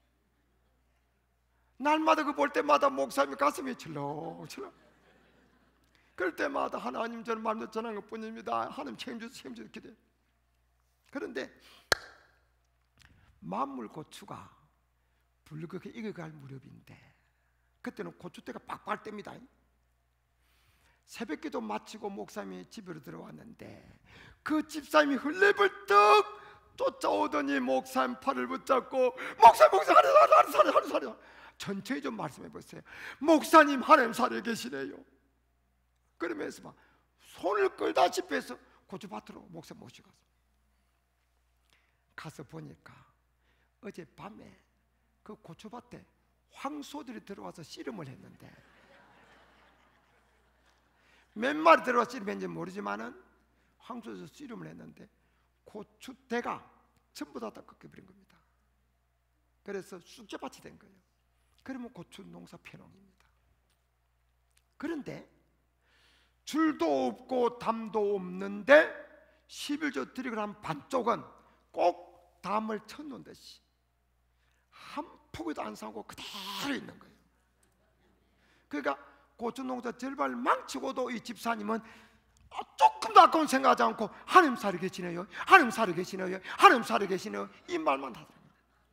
[SPEAKER 1] 날마다 그 볼 때마다 목사님 가슴이 철렁철렁. 그럴 때마다 하나님 저는 말도 전한 것 뿐입니다. 하나님 책임져서 기도해. 그런데 만물 고추가 붉게 익어갈 무렵인데 그때는 고추대가 빡빡 뗍니다. 새벽기도 마치고 목사님이 집으로 들어왔는데 그 집사님이 흘레벌떡 쫓아오더니 목사님 팔을 붙잡고 목사님 하루 천천히 좀 말씀해 보세요. 목사님 하나님 살아 계시네요. 그러면서 막 손을 끌다시피 해서 고추밭으로 목사님 모시고 가서 보니까 어젯밤에 그 고추밭에 황소들이 들어와서 씨름을 했는데 몇 마리 들어와서 씨름했는지 모르지만은 황소에서 씨름을 했는데 고추대가 전부 다 꺾여버린 겁니다. 그래서 쑥자밭이 된 거예요. 그러면 고추 농사 폐농입니다. 그런데 줄도 없고 담도 없는데 11조 드리고 한 반쪽은 꼭 담을 쳐놓은 듯이 한 포기도 안 사고 그대로 있는 거예요. 그러니까 고추 농사 절반을 망치고도 이 집사님은 조금도 아까운 생각하지 않고 하나님 살아 계시네요, 하나님 살아 계시네요, 하나님 살아 계시네요, 이 말만 하더라고요.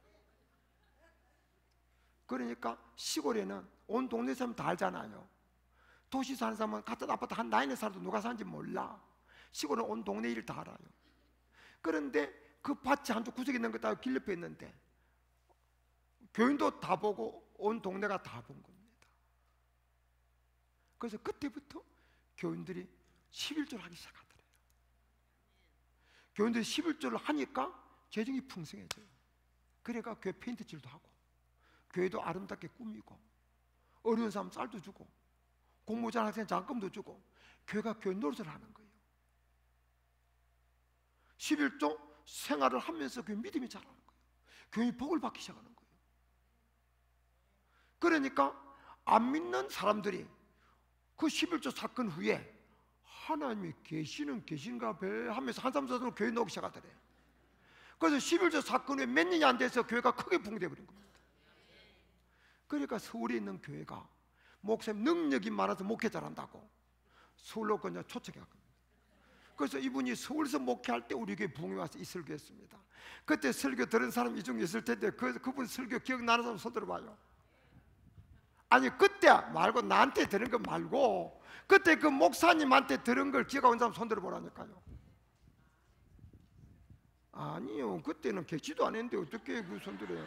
[SPEAKER 1] 그러니까 시골에는 온 동네 사람 다 알잖아요. 도시 사는 사람은 같은 아파트 한 라인에 살아도 누가 사는지 몰라. 시골은 온 동네 일을 다 알아요. 그런데 그 밭이 한쪽 구석에 있는 거 다 길옆에 있는데 교인도 다 보고 온 동네가 다 본 겁니다. 그래서 그때부터 교인들이 11조를 하기 시작하더래요. 교인들이 11조를 하니까 재정이 풍성해져요. 그러니까 교회 페인트칠도 하고 교회도 아름답게 꾸미고 어려운 사람 쌀도 주고 공부 잘하는 학생 장학금도 주고 교회가 교회 노릇을 하는 거예요. 11조 생활을 하면서 교회 믿음이 자라는 거예요. 교회 복을 받기 시작하는 거예요. 그러니까 안 믿는 사람들이 그 11조 사건 후에 하나님이 계신가 봐 하면서 한삼사도로 교회 나오기 시작하더래요. 그래서 11조 사건 후에 몇 년이 안 돼서 교회가 크게 붕괴되어 버린 겁니다. 그러니까 서울에 있는 교회가 목사님 능력이 많아서 목회 잘한다고 서울로 그냥 초청해 겁니다. 그래서 이분이 서울에서 목회할 때 우리 교회 부흥에 와서 이 설교했습니다. 그때 설교 들은 사람 이 중에 있을 텐데 그분 설교 기억나는 사람 손 들어봐요. 아니 그때 말고 나한테 들은 거 말고 그때 그 목사님한테 들은 걸 기억하는 사람 손 들어보라니까요. 아니요, 그때는 계시도 안 했는데 어떻게 그 손 들어요?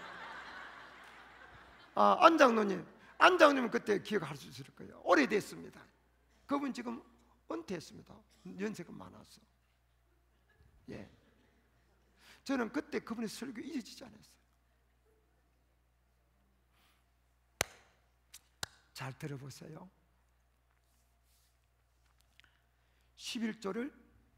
[SPEAKER 1] 안 장로님은 그때 기억할 수 있을 거예요. 오래됐습니다. 그분 지금 은퇴했습니다. 연세가 많아서. 예. 저는 그때 그분의 설교 잊어지지 않았어요. 잘 들어보세요. 11조를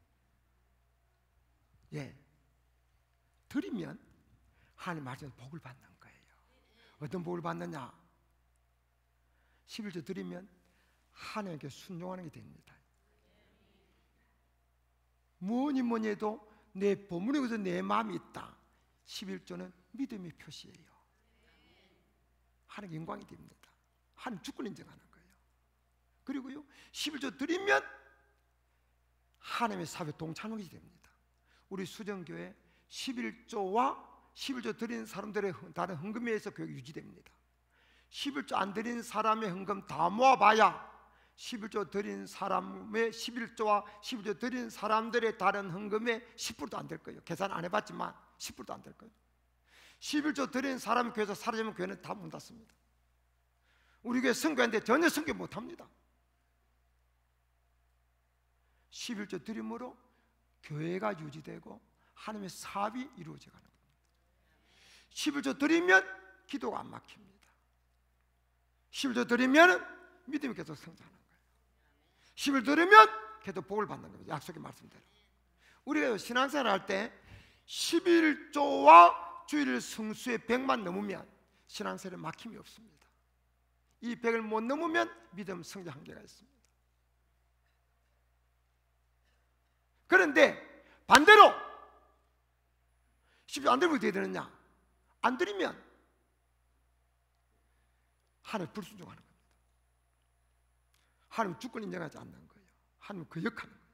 [SPEAKER 1] 드리면 하나님 말씀에서 복을 받는 거예요. 어떤 복을 받느냐? 11조 드리면 하나님께 순종하는 게 됩니다. 뭐니 해도 내 보물에 의해서 내 마음이 있다. 11조는 믿음의 표시예요. 하나님 영광이 됩니다. 하나님 주권 인정하는 거예요. 그리고요 11조 드리면 하나님의 사업에 동참하게 됩니다. 우리 수정교회 11조와 11조 드린 사람들의 다른 헌금에 의해서 교회가 유지됩니다. 11조 안 드린 사람의 헌금 다 모아봐야 11조 드린 사람의 11조와 11조 드린 사람들의 다른 헌금의 10%도 안 될 거예요. 계산 안 해봤지만 10%도 안 될 거예요. 11조 드린 사람이 교회에서 사라지면 교회는 다 문 닫습니다. 우리 교회 선교하는데 전혀 선교 못합니다. 11조 드림으로 교회가 유지되고 하나님의 사업이 이루어져 가는 겁니다. 11조 드리면 기도가 안 막힙니다. 11조 드리면 믿음이 계속 성장하는 거예요. 11조 드리면 계속 복을 받는 겁니다. 약속의 말씀대로. 우리가 신앙생활 할 때 11조와 주일 성수의 100만 넘으면 신앙생활에 막힘이 없습니다. 이 100을 못 넘으면 믿음 성장 한계가 있습니다. 그런데 반대로 11조 안 드리면 어떻게 되느냐? 안 드리면 하나님 불순종하는 겁니다. 하나님 주권 인정하지 않는 거예요. 하나님 거역하는 거예요.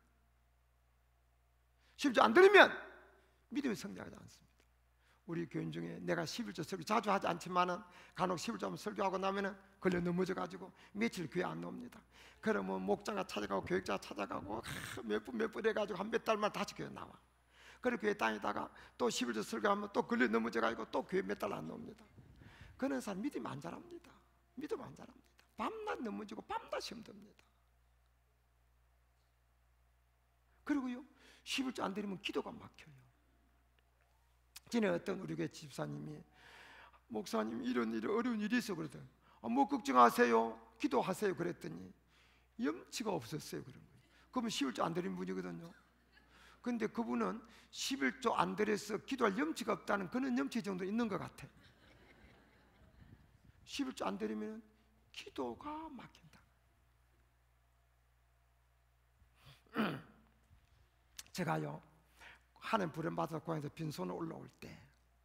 [SPEAKER 1] 11조 안 드리면 믿음이 성장하지 않습니다. 우리 교인 중에 내가 11조 설교 자주 하지 않지만은 간혹 11조 한번 설교하고 나면은 걸려 넘어져 가지고 며칠 교회 안 나옵니다. 그러면 목자가 찾아가고 교육자가 찾아가고 몇 분 해가지고 한 몇 달만 다시 교회 나와. 그리고 교회 다니다가 또 11조 설교하면 또 걸려 넘어져 가지고 또 교회 몇 달 안 나옵니다. 그런 사람 믿음 안 자랍니다. 믿음 안 자랍니다. 밤낮 넘어지고 밤낮 시험 듭니다. 그리고요 11조 안 드리면 기도가 막혀요. 전에 어떤 우리 교회 집사님이 목사님 이런 어려운 일이 있어 그러더니 뭐 걱정하세요 기도하세요 그랬더니 염치가 없었어요. 그런 거예요. 그러면 11조 안 드린 분이거든요. 근데 그분은 11조 안 드려서 기도할 염치가 없다는 그런 염치 정도 있는 것 같아. 11조 안 드리면 기도가 막힌다. 제가요 하나님 부름받아서 고향에서 빈손으로 올라올 때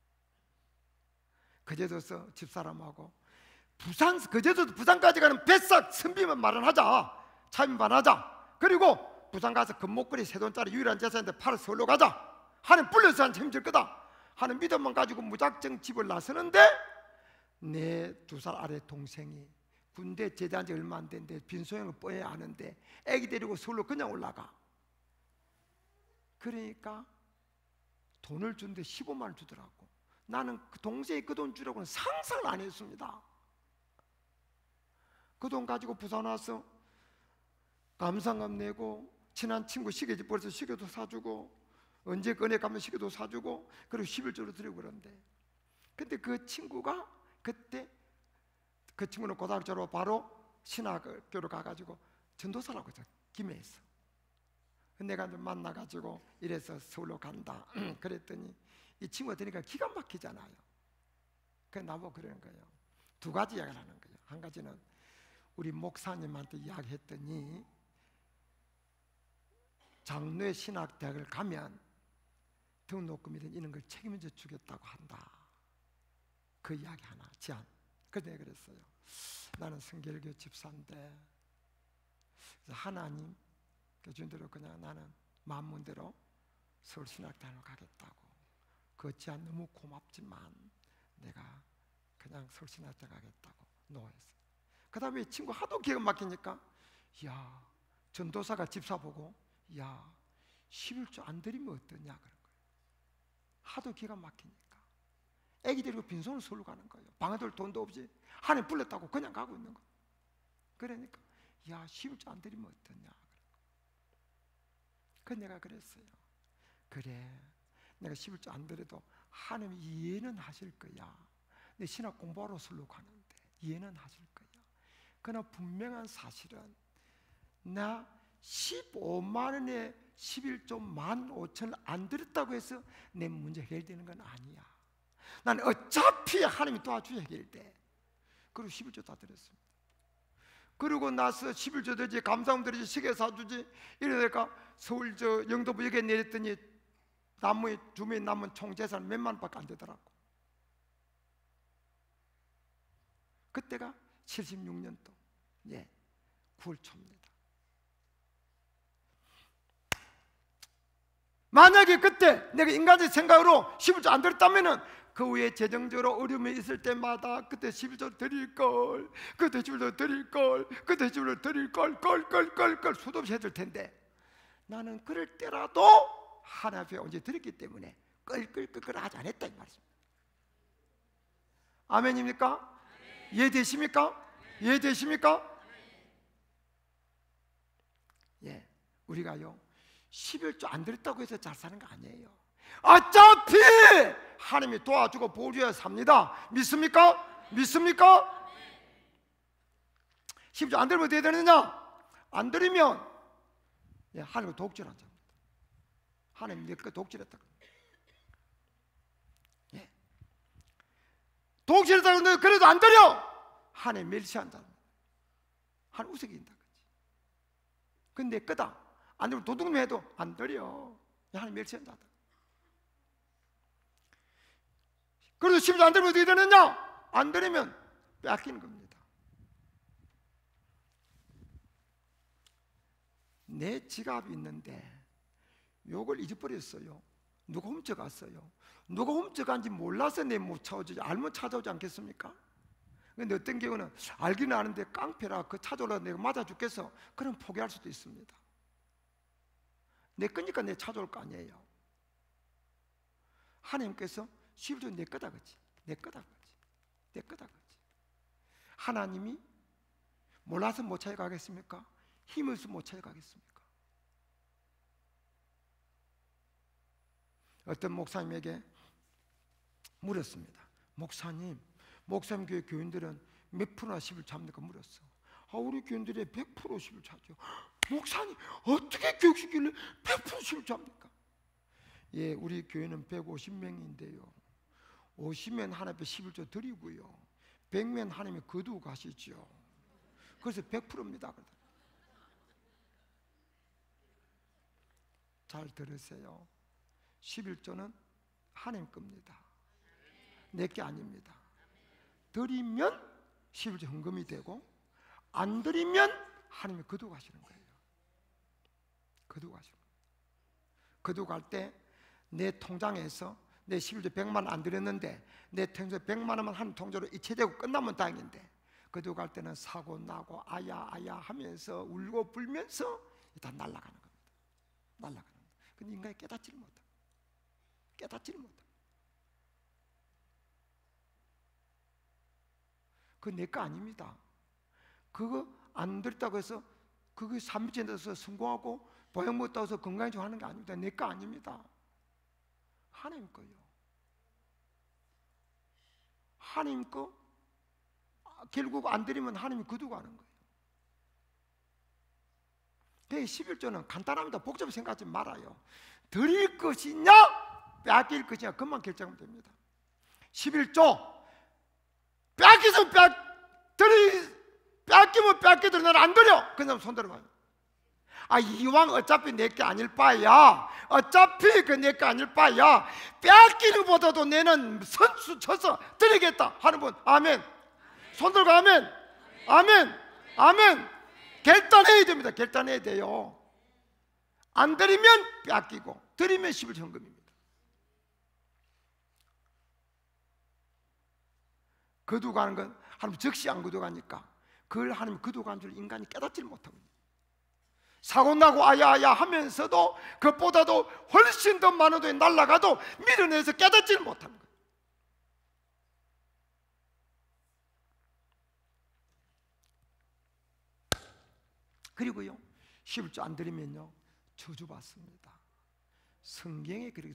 [SPEAKER 1] 거제도에서 집사람하고 거제도에서 부산까지 가는 뱃삭 선비만 마련하자. 차비만 하자. 그리고 부산 가서 금목걸이 $3 유일한 재산인데 팔아 서울로 가자. 하나님 불러서 한 힘들 거다. 하는 믿음만 가지고 무작정 집을 나서는데 내 2살 아래 동생이 군대 제대한 지 얼마 안 됐는데 빈소형을 뻔히 아는데 애기 데리고 서울로 그냥 올라가. 그러니까 돈을 주는데 15만 원 주더라고. 나는 그 동생이 그 돈 주려고는 상상을 안 했습니다. 그 돈 가지고 부산 와서 감상금 내고 친한 친구 시계집 벌써 시계도 사주고 언제 은행 가면 시계도 사주고 그리고 11조로 드리고 그런데 근데 그 친구가 그때 그 친구는 고등학교 졸업 바로 신학교로 가가지고 전도사라고 했죠. 김해에서. 내가 만나가지고 이래서 서울로 간다 그랬더니 이 친구가 되니까 기가 막히잖아요. 그래서 나보고 그러는 거예요. 2가지 이야기를 하는 거예요. 한 가지는 우리 목사님한테 이야기했더니 장로의 신학대학을 가면 등록금이든 이런 걸 책임져 주겠다고 한다. 그 이야기 하나 제안. 그래서 내가 그랬어요. 나는 성결교 집사인데 하나님 교주님대로 그냥 나는 마음문대로 서울신학대학을 가겠다고. 그 제안 너무 고맙지만 내가 그냥 서울신학대학 가겠다고 노했어요. 그 다음에 이 친구 하도 기가 막히니까 야 전도사가 집사 보고 야 11조 안 드리면 어떠냐 그런 거예요. 하도 기가 막히니까 애기 데리고 빈손으로 서울로 가는 거예요. 방에들 돈도 없이 하나님 불렀다고 그냥 가고 있는 거예요. 그러니까 야 11조 안 드리면 어떠냐. 그 내가 그랬어요. 그래 내가 11조 안 드려도 하나님 이해는 하실 거야. 내 신학 공부하러 서울로 가는데 이해는 하실 거야. 그러나 분명한 사실은 나 15만 원에 11조 15,000을 안 드렸다고 해서 내 문제 해결되는 건 아니야. 난 어차피 하나님이 도와줘야 해결돼. 그리고 11조 다 드렸습니다. 그러고 나서 11조 되지, 감사함 드리지, 시계 사주지 이러니까 서울 영도부역에 내렸더니 주민이 남은 총 재산 몇만 원밖에 안 되더라고. 그때가 76년도 9월 초입니다. 만약에 그때 내가 인간적 생각으로 11조 안 드렸다면은 그 후에 재정적으로 어려움이 있을 때마다 그때 11조 드릴걸, 그때 11조 드릴걸, 그때 11조 드릴걸, 걸 수도 없이 해줄 텐데 나는 그럴 때라도 하나님 앞에 언제 드렸기 때문에 끌 하지 않았다 이 말입니다. 아멘입니까? 이해되십니까? 이해되십니까? 예, 우리가요 11조 안 드렸다고 해서 잘 사는 거 아니에요. 어차피 하나님이 도와주고 보호줘야 삽니다. 믿습니까? 믿습니까? 11조 안 드리면 어떻게 되느냐? 안 드리면 하나님을 독질한 자입니다. 하나님 내 거 독질했다. 독질했다고 그래도 안 드려! 하나님 멸시한 자입니다. 하나님 우습게 인다. 근데 내 거다. 안 되면 도둑놈 해도 안 드려. 하나님 멸시한 자다. 그래도 10조 안 되면 어떻게 되느냐? 안 되면 뺏기는 겁니다. 내 지갑이 있는데 요걸 잊어버렸어요. 누가 훔쳐갔어요. 누가 훔쳐간지 몰라서 내 못 찾아오지, 알면 찾아오지 않겠습니까? 근데 어떤 경우는 알기는 아는데 깡패라 그 찾아오려고 내가 맞아 죽겠어. 그럼 포기할 수도 있습니다. 내 거니까 내 찾아올 거 아니에요. 하나님께서 11조 내 거다 그치? 내 거다 그치? 내 거다 그치? 하나님이 몰라서 못 찾아가겠습니까? 힘을 못 찾아가겠습니까? 어떤 목사님에게 물었습니다. 목사님 교회 교인들은 몇 프로나 10을 잡니까? 물었어. 우리 교인들이 100% 10을 차죠. 목사님 어떻게 교육시키길래 100% 10을 잡니까? 예, 우리 교회는 150명인데요 50명 하나님 앞에 11조 드리고요 100명 하나님이 거두고 가시죠. 그래서 100%입니다. 잘 들으세요. 11조는 하나님 겁니다. 내게 아닙니다. 드리면 11조 헌금이 되고 안 드리면 하나님이 거두고 가시는 거예요. 거두고 가시는 거예요. 거두고 갈 때 내 통장에서 내 11조 100만 원 안 드렸는데 내 통장에 100만 원만 한 통장으로 이체되고 끝나면 다행인데 거두고 갈 때는 사고 나고 아야 하면서 울고 불면서 다 날아가는 겁니다. 날아가는 겁니다. 근데 인간이 깨닫지를 못합니다. 깨닫지를 못합니다. 그거 내 거 아닙니다. 그거 안 드렸다고 해서 그거 3일째 돼서 성공하고 보양 못다고 해서 건강해지고 하는 게 아닙니다. 내 거 아닙니다. 하나님 거요. 하나님 거 결국 안 드리면 하나님이 거두고 가는 거예요. 11조는 간단합니다. 복잡히 생각하지 말아요. 드릴 것이냐 뺏길 것이냐 그것만 결정하면 됩니다. 11조 뺏기면 뺏기도 나는 안 드려. 그 사람 손 들어봐요. 이왕 어차피 내게 아닐 바야, 어차피 그 내게 아닐 바야 뺏기는 것보다도 내는 선수 쳐서 드리겠다 하는 분 아멘. 손 들고 아멘. 아멘. 아멘. 결단해야 됩니다. 결단해야 돼요. 안 드리면 뺏기고 드리면 11조 헌금입니다. 거두고 가는 건 하나님 즉시 안 거두고 가니까 그걸 하나님 거두고 가는 줄 인간이 깨닫지를 못하고 사고나고 아야아야 하면서도 그것보다도 훨씬 더 많은 돈이 날아가도 밀어내서 깨닫지를 못하는 거예요. 그리고요 11조 안 드리면요 저주받습니다. 성경에 그렇게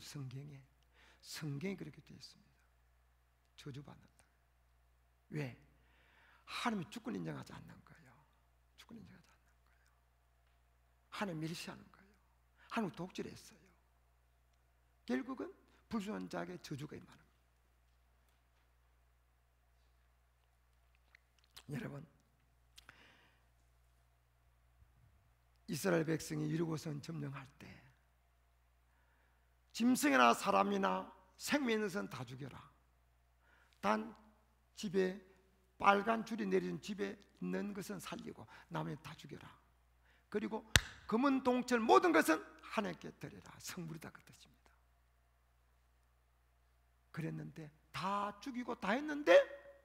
[SPEAKER 1] 성경에 그렇게 되어 있습니다. 저주받는다. 왜? 하나님이 주권 인정하지 않는 거예요. 주권 인정하지 않는 거예요. 하나님 멸시하는 거예요. 하나님 독질했어요. 결국은 불순한 자에게 저주가 임하는 거예요. 여러분, 이스라엘 백성이 여리고성 점령할 때 짐승이나 사람이나 생명 있는 것은 다 죽여라. 단 집에 빨간 줄이 내려진 집에 있는 것은 살리고 나머지 다 죽여라. 그리고 금은 동철 모든 것은 하나님께 드려라. 성물이다 그 뜻입니다. 그랬는데 다 죽이고 다 했는데,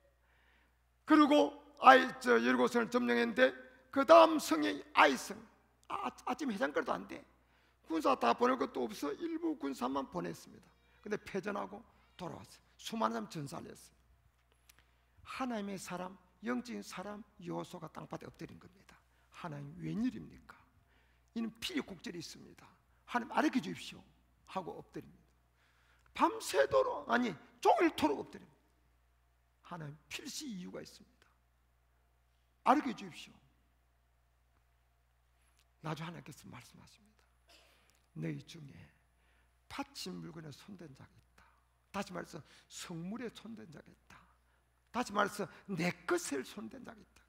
[SPEAKER 1] 그리고 여리고성을 점령했는데 그 다음 성이 아이성, 아침 해장거리도 안 돼. 군사 다 보낼 것도 없어. 일부 군사만 보냈습니다. 근데 패전하고 돌아왔어요. 수많은 사람 전사했어요. 하나님의 사람, 영적인 사람 여호수아가 땅바닥에 엎드린 겁니다. 하나님 웬일입니까? 이는 필요 곡절이 있습니다. 하나님 알려 주십시오 하고 엎드립니다. 밤새도록, 아니 종일토록 엎드립니다. 하나님 필시 이유가 있습니다. 알려 주십시오. 나중 하나님께서 말씀하십니다. 너희 중에 바친 물건에 손댄 자가 있다. 다시 말해서 성물에 손댄 자가 있다. 다시 말해서 내 것을 손댄 자가 있다.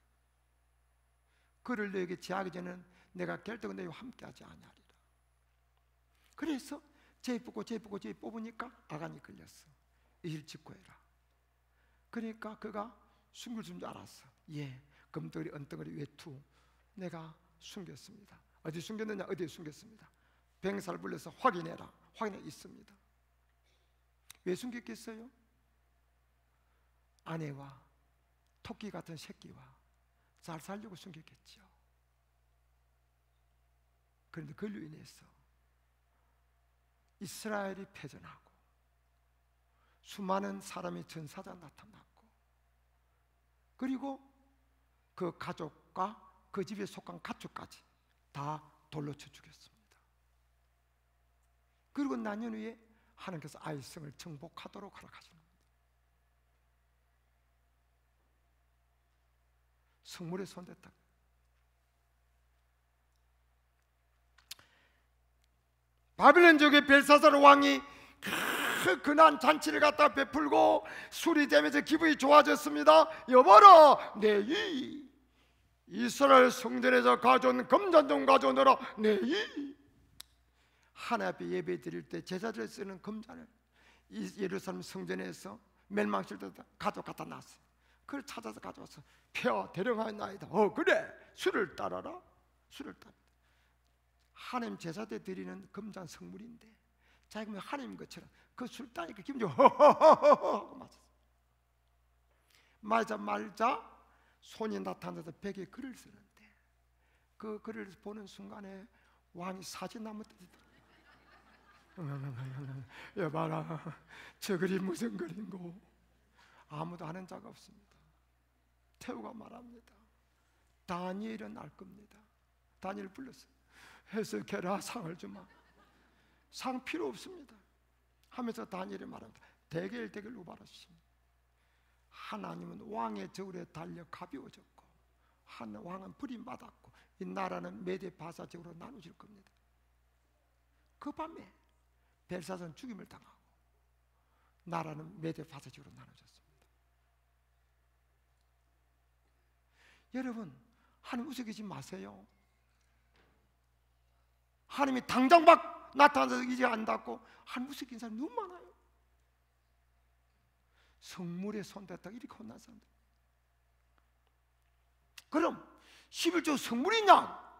[SPEAKER 1] 그를 너에게 제하기 전에는 내가 결정은 너희와 함께하지 아니하리라. 그래서 제 뽑으니까 아간이 걸렸어. 이 일 직고해라. 그러니까 그가 숨길 줄 알았어. 예, 금덩어리 은덩어리 외투 내가 숨겼습니다. 어디 숨겼느냐? 어디에 숨겼습니다. 병사를 불러서 확인해라. 확인해 있습니다. 왜 숨겼겠어요? 아내와 토끼 같은 새끼와 잘 살려고 숨겼겠죠. 그런데 그걸로 인해서 이스라엘이 패전하고 수많은 사람이 전사자 나타났고, 그리고 그 가족과 그 집에 속한 가축까지 다 돌로 쳐 죽였습니다. 그리고 난년 후에 하나님께서 아이성을 정복하도록 허락하시는 겁니다. 성물에 손댔다. 바빌론 지역의 벨사살 왕이 근한 잔치를 갖다 베풀고 술이 되면서 기분이 좋아졌습니다. 여봐라, 내 이 이스라엘 성전에서 가져온 금잔 좀 가져오너라. 내 이 하나님 앞에 예배 드릴 때 제사를 쓰는 금잔을 예루살렘 성전에서 멸망실 때 가져갔다 놨어요. 그걸 찾아서 가져와서 펴 대령하나이다. 그래, 술을 따라라. 술을 따라. 하나님 제사 때 드리는 금잔 성물인데 자기가 하나님 것처럼 그 술 따니까 기분 좋아 하고 맞았어. 말자 손이 나타나서 벽에 글을 쓰는데 그 글을 보는 순간에 왕이 사진나무 여봐라, 저 글이 무슨 글인고. 아무도 아는 자가 없습니다. 태우가 말합니다. 다니엘은 알 겁니다. 다니엘 불렀어요. 해석해라, 상을 주마. 상 필요 없습니다 하면서 다니엘이 말합니다. 대결 우바라십니다. 하나님은 왕의 저울에 달려 가벼워졌고 한 왕은 버림받았고 이 나라는 메대 바사적으로 나눠질 겁니다. 그 밤에 벨사산 죽임을 당하고 나라는 메대 바사적으로 나눠졌습니다. 여러분, 하나님 우습게 마세요. 하나님이 당장 막 나타나서 이제 안닿고 하나님 우습게 사람이 너무 많아요. 성물에 손댔다가 이렇게 혼난 사람들. 그럼 11조 성물이냐?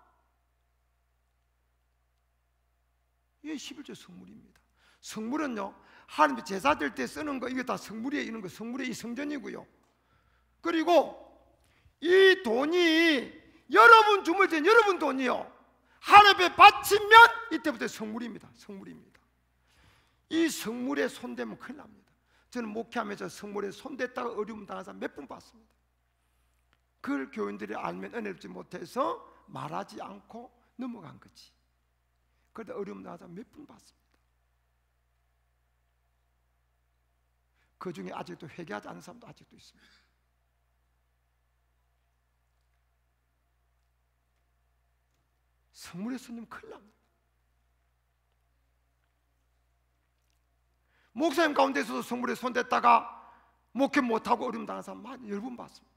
[SPEAKER 1] 예, 11조 성물입니다. 성물은요, 하나님이 제사 될 때 쓰는 거, 이게 다 성물이에요. 이런 거 성물의 이 성전이고요. 그리고 이 돈이 여러분 주물 때 여러분 돈이요, 하나님에 바치면 이때부터 성물입니다. 성물입니다. 이 성물에 손대면 큰일 납니다. 저는 목회하면서 성물에 손댔다가 어려움 당한 사람 몇 분 봤습니다. 그걸 교인들이 알면 은혜롭지 못해서 말하지 않고 넘어간 거지. 그러다 어려움 당한 사람 몇 분 봤습니다. 그 중에 아직도 회개하지 않은 사람도 아직도 있습니다. 성물에 손님 큰일 납니다. 목사님 가운데서도 성물에 손댔다가 목회 못하고 어려움 당한 사람 많이 여러 번 봤습니다.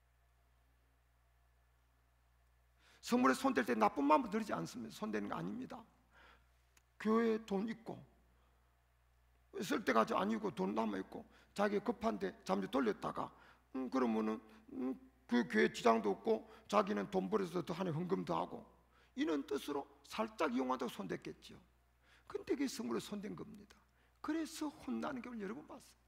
[SPEAKER 1] 성물에 손댈 때 나쁜 마음을 들이지 않습니다. 손대는 거 아닙니다. 교회에 돈 있고 쓸 때가 아니고 돈 남아있고 자기 급한데 잠시 돌렸다가 그러면은 그 교회 지장도 없고 자기는 돈 벌어서 더 하는 헌금도 하고 이런 뜻으로 살짝 이용한다고 손댔겠죠. 근데 그게 성물에 손댄 겁니다. 그래서 혼나는 경우를 여러 번 봤어요.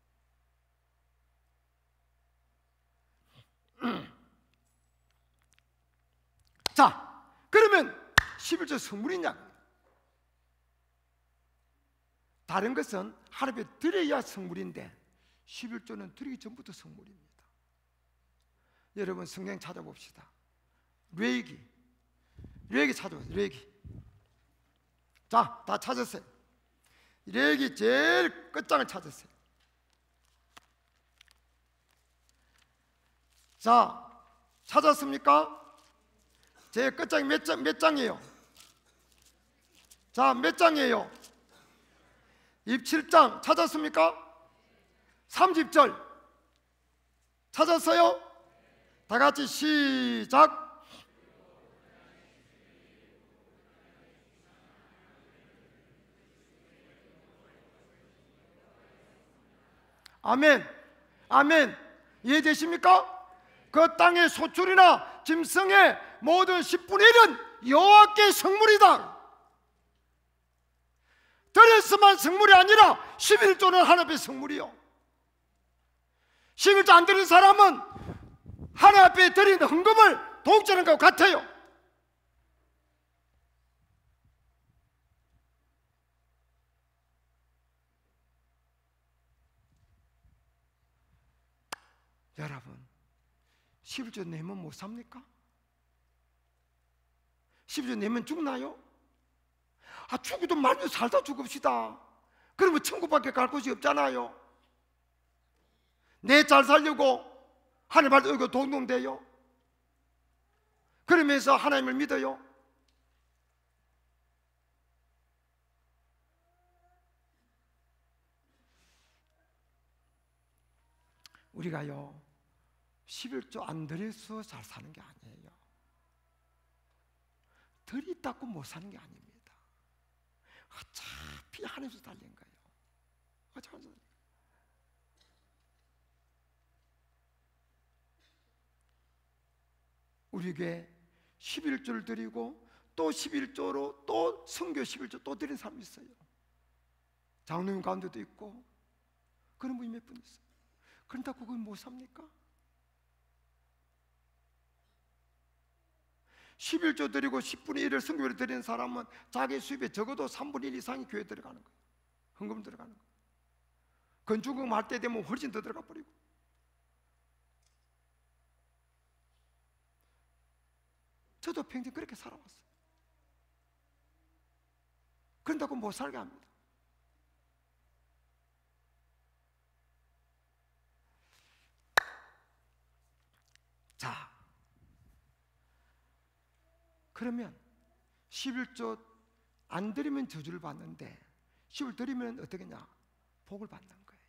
[SPEAKER 1] 자, 그러면 11조 성물이냐? 다른 것은 하나님께 드려야 성물인데 11조는 드리기 전부터 성물입니다. 여러분 성경 찾아봅시다. 레위기 찾아보세요. 레위기. 자, 다 찾았어요. 레위기 제일 끝장을 찾았어요. 자, 찾았습니까? 제 끝장이 몇 장이에요? 자, 몇 장이에요? 27장 찾았습니까? 30절 찾았어요? 다 같이 시작. 아멘. 아멘. 이해되십니까? 그 땅의 소출이나 짐승의 모든 10분의 1은 여호와께 성물이다. 드렸으면 성물이 아니라 11조는 하나님의 성물이요. 11조 안 드린 사람은 하나님 앞에 드린 헌금을 도둑질한 것 같아요. 여러분 11조 내면 못 삽니까? 11조 내면 죽나요? 죽어도 말면 살다 죽읍시다. 그러면 천국밖에 갈 곳이 없잖아요. 내 잘 살려고 하나님 말 듣고 동동대요. 그러면서 하나님을 믿어요. 우리가요 11조 안 드려서 잘 사는 게 아니에요. 드리다고 못 사는 게 아닙니다. 어차피 하나님께서 달린 거예요. 어차피 우리 교회 11조를 드리고 또 11조로 또 선교 11조 또 드린 사람이 있어요. 장로님 가운데도 있고 그런 분이 몇 분 있어요. 그런다고 그걸 못 삽니까? 11조 드리고 10분의 1을 선교를 드리는 사람은 자기 수입에 적어도 3분의 1 이상이 교회에 들어가는 거예요. 헌금 들어가는 거예요. 건축금 할 때 되면 훨씬 더 들어가 버리고. 저도 평생 그렇게 살아왔어요. 그런다고 못 살게 합니다. 자, 그러면 11조 안 드리면 저주를 받는데 11조 드리면 어떻게냐? 복을 받는 거예요.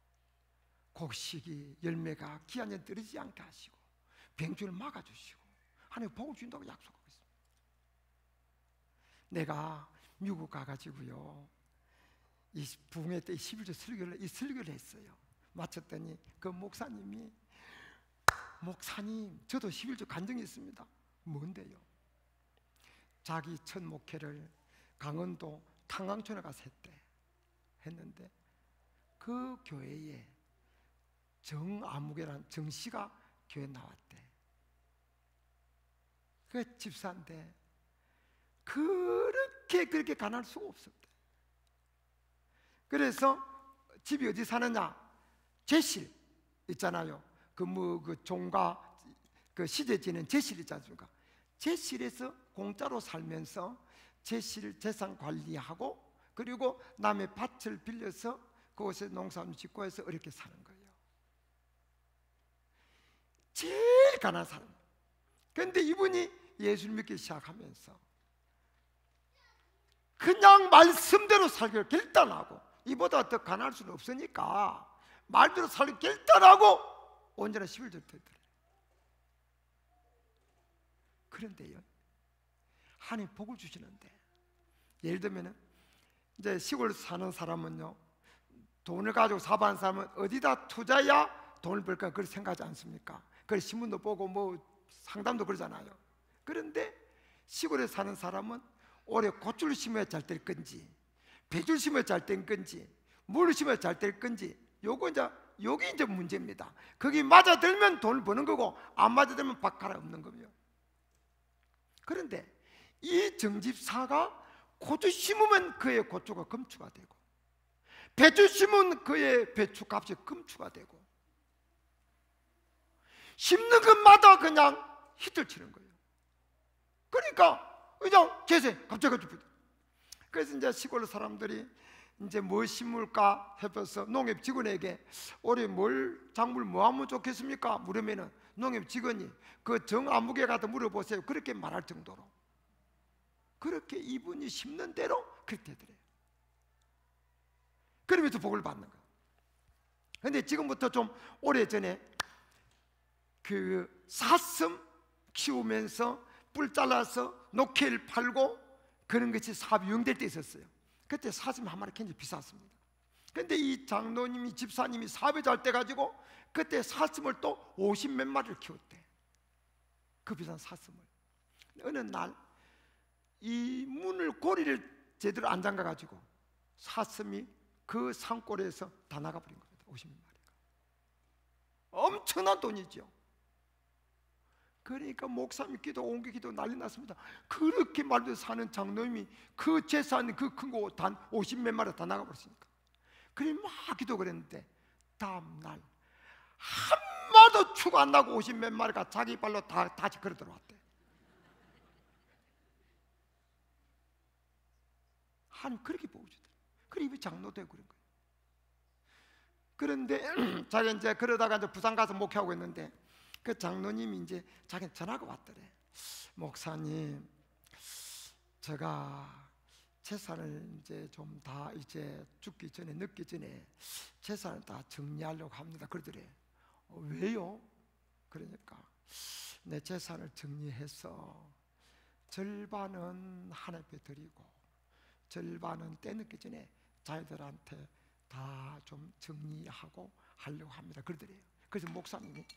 [SPEAKER 1] 곡식이 열매가 기한에 떨어지지 않게 하시고 병줄을 막아주시고 하나님 복을 준다고 약속하고 있습니다. 내가 미국 가가지고요 이 부흥회 때 11조 설교를 했어요. 마쳤더니 그 목사님이 목사님 저도 11조 간증이 있습니다. 뭔데요? 자기 첫 목회를 강원도 탄광촌에 가서 했는데 그 교회에 정아무개라는 정씨가 교회에 나왔대. 그 집사인데 그렇게 가난할 수가 없었대. 그래서 집이 어디 사느냐? 제실 있잖아요. 그 종가 그 시대 지는 제실 있지 않습니까? 제실에서 공짜로 살면서 제실 재산 관리하고 그리고 남의 밭을 빌려서 그곳에 농사를 짓고 해서 이렇게 사는 거예요. 제일 가난한 사람. 그런데 이분이 예수를 믿기 시작하면서 그냥 말씀대로 살기를 결단하고, 이보다 더 가난할 수는 없으니까 말대로 살기를 결단하고 온전한 11절 드려요. 그런데요, 하나님 복을 주시는데, 예를 들면 이제 시골 사는 사람은요, 돈을 가지고 사업하는 사람은 어디다 투자해야 돈을 벌까 그걸 생각하지 않습니까? 그래서 신문도 보고 뭐 상담도 그러잖아요. 그런데 시골에 사는 사람은 올해 고추를 심어야 잘 될 건지, 배추를 심어야 잘 될 건지, 물을 심어야 잘 될 건지, 요게 이제 문제입니다. 거기 맞아들면 돈을 버는 거고, 안 맞아들면 박하라 없는 거고요. 그런데 이 정집사가 고추 심으면 그의 고추가 금추가 되고, 배추 심으면 그의 배추 값이 금추가 되고, 심는 것마다 그냥 히트를 치는 거예요. 그러니까 그냥 제세 갑자기. 그래서 이제 시골 사람들이 이제 뭐 심을까 해서 농협 직원에게 올해 작물 뭐 하면 좋겠습니까? 물으면은 농협 직원이 그 정아무개 가서 물어보세요. 그렇게 말할 정도로, 그렇게 이분이 심는 대로 그렇게 되더래요. 그러면서 복을 받는 거예요. 근데 지금부터 좀 오래전에 그 사슴 키우면서 뿔 잘라서 녹회를 팔고 그런 것이 사업이 유행될 때 있었어요. 그때 사슴 한 마리 굉장히 비쌌습니다. 근데 이 장로님이, 집사님이 사업이 잘 돼 가지고 그때 사슴을 또 50몇 마리를 키웠대. 그 비싼 사슴을. 어느 날 이 문을, 고리를 제대로 안 잠가 가지고 사슴이 그 산골에서 다 나가버린 겁니다. 50몇 마리가. 엄청난 돈이죠. 그러니까 목사님 기도, 옹기 기도 난리 났습니다. 그렇게 말도 사는 장로님이 그 재산, 그 큰 거 단 50몇 마리 다 나가버렸으니까. 그래 막 기도 그랬는데 다음날 한 마리도 추가 안 나고 50몇 마리가 자기 발로 다시 걸어 들어왔대. 하나님 그렇게 보여주더라. 그래 입이 장로 되고 그런 거예요. 그런데 자기 이제 그러다가 이제 부산 가서 목회하고 있는데 그 장로님이 이제 자기 전화가 왔더래. 목사님, 제가 재산을 이제 좀 다 이제 죽기 전에, 늦기 전에 재산을 다 정리하려고 합니다. 그러더래. 왜요? 그러니까 내 재산을 정리해서 절반은 하나님께 드리고 절반은 때 늦기 전에 자기들한테 다 좀 정리하고 하려고 합니다. 그러더래요. 그래서 목사님이,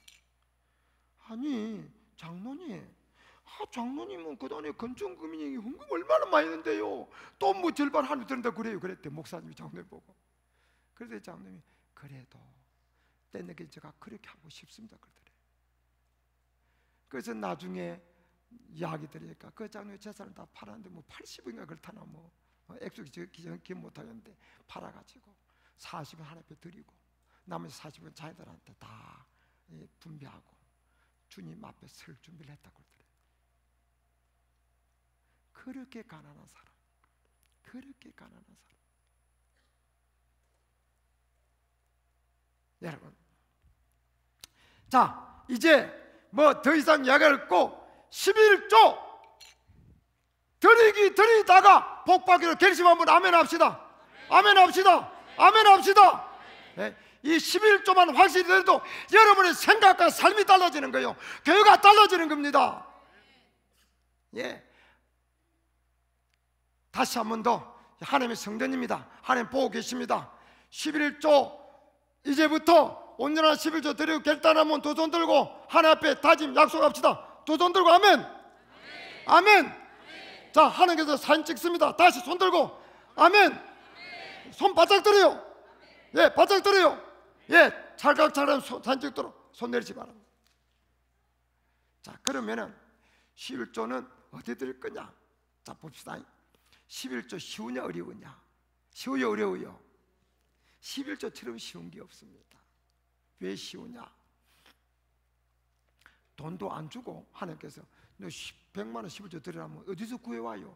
[SPEAKER 1] 아니 장로님, 장로님은 그동안에 건축금이 헌금 얼마나 많이 했는데요, 또 뭐 절반 하나 드린다 그래요. 그랬대 목사님이 장로님 보고. 그래서 장로님이, 그래도 때 늦게 제가 그렇게 하고 싶습니다 그러더래요. 그래서 나중에 이야기 들으니까 그 장로님 재산을 다 팔았는데 뭐 80인가 그렇다나 뭐 액수기 기억 못하겠는데 팔아가지고 40은 하나님께 드리고 나머지 40은 자기들한테 다 분배하고 주님 앞에 설 준비를 했다고 그러더래요. 그렇게 가난한 사람, 그렇게 가난한 사람. 여러분, 자 이제 뭐 더 이상 이야기할 거 11조 드리다가 복받기로 결심한번 아멘 합시다. 아멘 합시다. 아멘 합시다. 네, 이 11조만 확실히 들어도 여러분의 생각과 삶이 달라지는 거예요. 교회가 달라지는 겁니다. 예. 다시 한 번 더, 하나님의 성전입니다. 하나님 보고 계십니다. 11조 이제부터 온전한 11조 드리고 결단하면 두 손 들고 하나님 앞에 다짐 약속합시다. 두 손 들고 아멘. 아멘. 자, 하나님께서 사진 찍습니다. 다시 손 들고 아멘. 손 바짝 들어요. 예, 바짝 들어요. 예, 찰칵찰칵 사진 찍도록 손 내리지 바랍니다. 자, 그러면은 11조는 어디 드릴 거냐? 자, 봅시다. 11조 쉬우냐 어려우냐? 쉬워요 어려워요? 11조처럼 쉬운 게 없습니다. 왜 쉬우냐? 돈도 안 주고 하나님께서 너 100만 원 11조 드리라면 어디서 구해와요?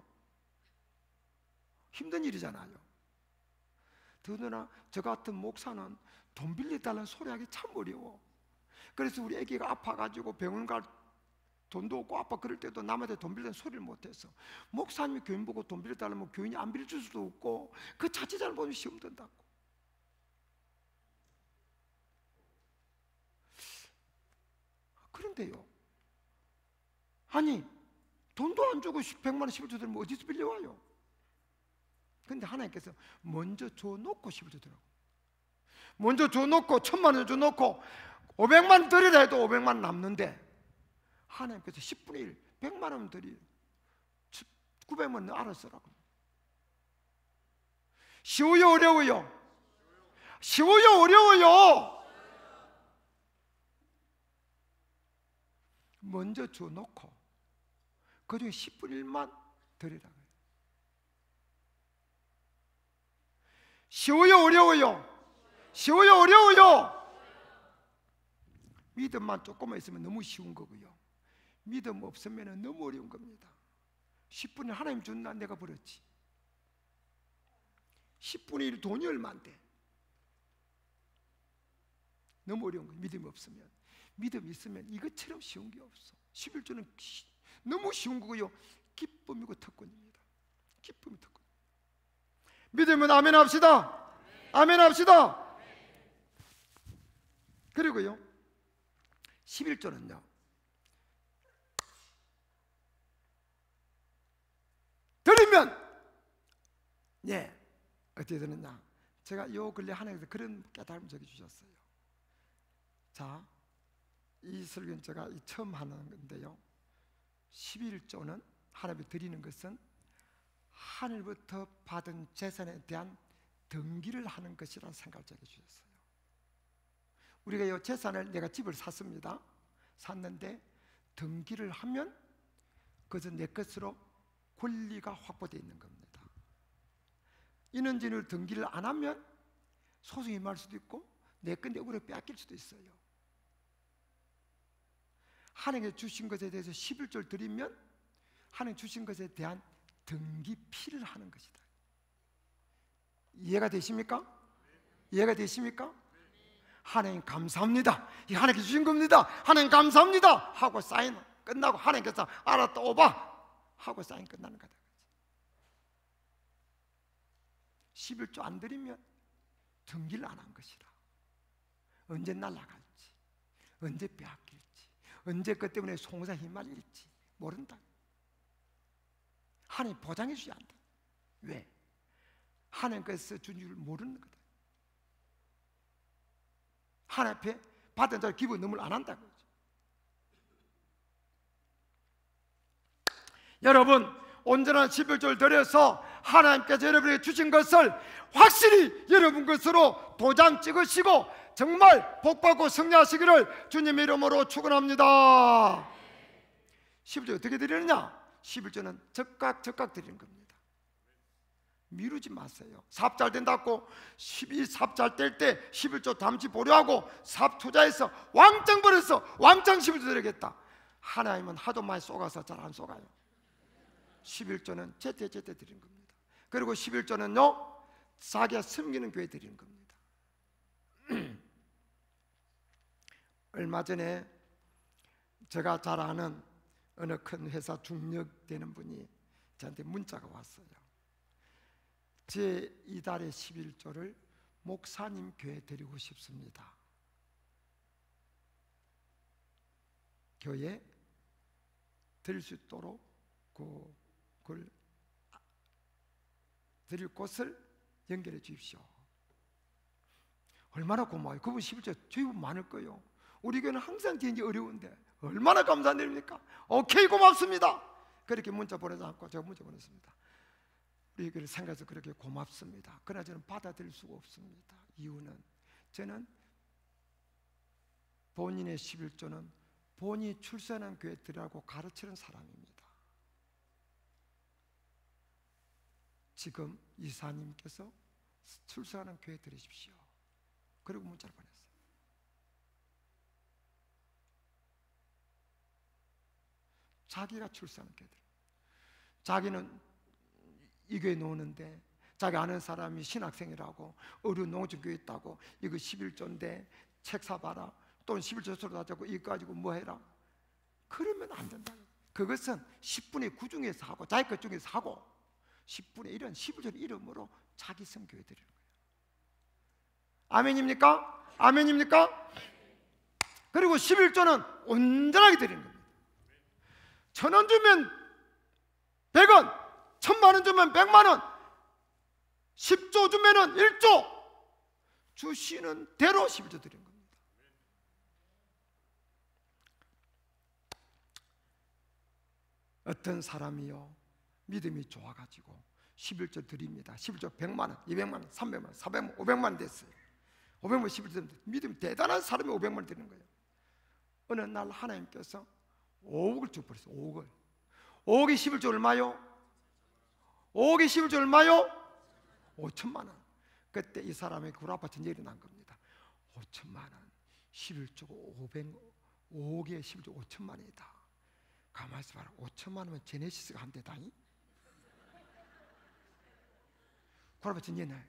[SPEAKER 1] 힘든 일이잖아요. 더구나 저 같은 목사는 돈 빌려달라는 소리 하기 참 어려워. 그래서 우리 애기가 아파가지고 병원 갈 돈도 없고 아빠 그럴 때도 남한테 돈 빌려는 소리를 못해서 목사님이 교인 보고 돈 빌려달라면 교인이 안 빌려줄 수도 없고 그 자칫 잘못하면 시험 든다고. 그런데요, 아니 돈도 안 주고 100만 원 11조 들면 어디서 빌려와요? 근데 하나님께서 먼저 줘놓고 11조 들라고. 먼저 줘놓고 1000만 원 줘놓고 500만 드리라 해도 500만 남는데 하나님께서 10분의 1 100만 원 드리 900만 원 알아서 라고. 쉬워요 어려워요? 쉬워요 어려워요? 먼저 줘놓고 그중에 10분의 1만 드리라고. 쉬워요 어려워요? 쉬워요 어려워요? 믿음만 조금만 있으면 너무 쉬운 거고요, 믿음 없으면 너무 어려운 겁니다. 10분의 1 하나님 준다 내가 벌었지. 10분의 1 돈이 얼마인데 너무 어려운 거예요. 믿음이 없으면. 믿음이 있으면 이것처럼 쉬운 게 없어. 11조는 너무 쉬운 거고요, 기쁨이고 특권입니다. 기쁨이 특권. 믿으면 아멘 합시다. 아멘 합시다. 그리고요 11조는요 드리면 어떻게 되느냐, 제가 요 근래 하나님께서 그런 깨달음 적해 주셨어요. 자, 이 설교는 제가 처음 하는 건데요, 11조는 하나님께 드리는 것은 하늘부터 받은 재산에 대한 등기를 하는 것이라는 생각을 적해 주셨어요. 우리가 이 재산을, 내가 집을 샀습니다. 샀는데 등기를 하면 그것은 내 것으로 권리가 확보되어 있는 겁니다. 인원진을 등기를 안 하면 소송이 임할 수도 있고 내 건데 우리 빼앗길 수도 있어요. 하나님께 주신 것에 대해서 11조를 드리면 하나님 주신 것에 대한 등기필을 하는 것이다. 이해가 되십니까? 이해가 되십니까? 하나님 감사합니다, 이 하나님께 주신 겁니다, 하나님 감사합니다 하고 사인 끝나고 하나님께서 알았다 오바 하고 사인 끝나는 거다. 11조 안 드리면 등기를 안 한 것이라. 언제 날아갈지, 언제 빼앗길지, 언제 그 때문에 송사 휘말릴지 모른다. 하나님 보장해 주지 않는다. 왜? 하나님께서 준 줄 모르는 거다. 하나님 앞에 받은 자를 기분 넘을 안 한다고. 여러분, 온전한 11조를 드려서 하나님께서 여러분에게 주신 것을 확실히 여러분 것으로 도장 찍으시고 정말 복받고 승리하시기를 주님의 이름으로 축원합니다. 11조 어떻게 드리느냐? 11조는 적각 드리는 겁니다. 미루지 마세요. 사업 잘 된다고 사업 잘 될 때 11조 담지 보류하고 사업 투자해서 왕창 벌어서 왕창 11조 드리겠다. 하나님은 하도 많이 쏘가서 잘 안 쏘가요. 11조는 제때 드리는 겁니다. 그리고 11조는요 자기가 섬기는 교회 드리는 겁니다. 얼마 전에 제가 잘 아는 어느 큰 회사 중력되는 분이 저한테 문자가 왔어요. 제 이달의 11조를 목사님 교회에 드리고 싶습니다. 교회에 드릴 수 있도록 그걸 드릴 곳을 연결해 주십시오. 얼마나 고마워요. 그분 11조 저희분 많을 거예요. 우리 교회는 항상 되는지 어려운데 얼마나 감사드립니까? 오케이 고맙습니다. 그렇게 문자 보내지 않고 제가 문자 보냈습니다. 우리 교회를 생각해서 그렇게 고맙습니다. 그러나 저는 받아들일 수가 없습니다. 이유는 저는 본인의 11조는 본인이 출세하는 교회 드리라고 가르치는 사람입니다. 지금 이사님께서 출세하는 교회 드리십시오. 그리고 문자를 보냈어요. 자기가 출세하는 교회 드려. 자기는 이 교회 노는데 자기 아는 사람이 신학생이라고 어려운 농촌교회 있다고 이거 11조인데 책 사봐라 또는 11조 서로 다자고 이거 가지고 뭐 해라. 그러면 안 된다. 그것은 10분의 9 중에서 하고 자기 것 중에서 하고 10분의 1은 11절 이름으로 자기 성교회 드리는 거예요. 아멘입니까? 아멘입니까? 그리고 11조는 온전하게 드리는 겁니다. 1,000원 주면 100원, 1,000,000원 주면 100만원, 10조 주면 1조 주시는 대로 11조 드리는 겁니다. 어떤 사람이요 믿음이 좋아가지고 11조 드립니다. 11조 100만원, 200만원, 300만원, 400만원, 500만원 됐어요. 500만원 11조 믿음이 대단한 사람이 500만원 드리는 거예요. 어느 날 하나님께서 5억을 주버렸어요. 5억을. 5억이 11조 얼마요? 5억이 11조 얼마요? 5천만원. 그때 이 사람의 구라파 전쟁이 일어난 겁니다. 5천만원 11조고 5억에 11조 5천만원이다. 가만히 있어봐라. 5천만원이면 제네시스가 한 대다니? 구라파 전쟁이 나요.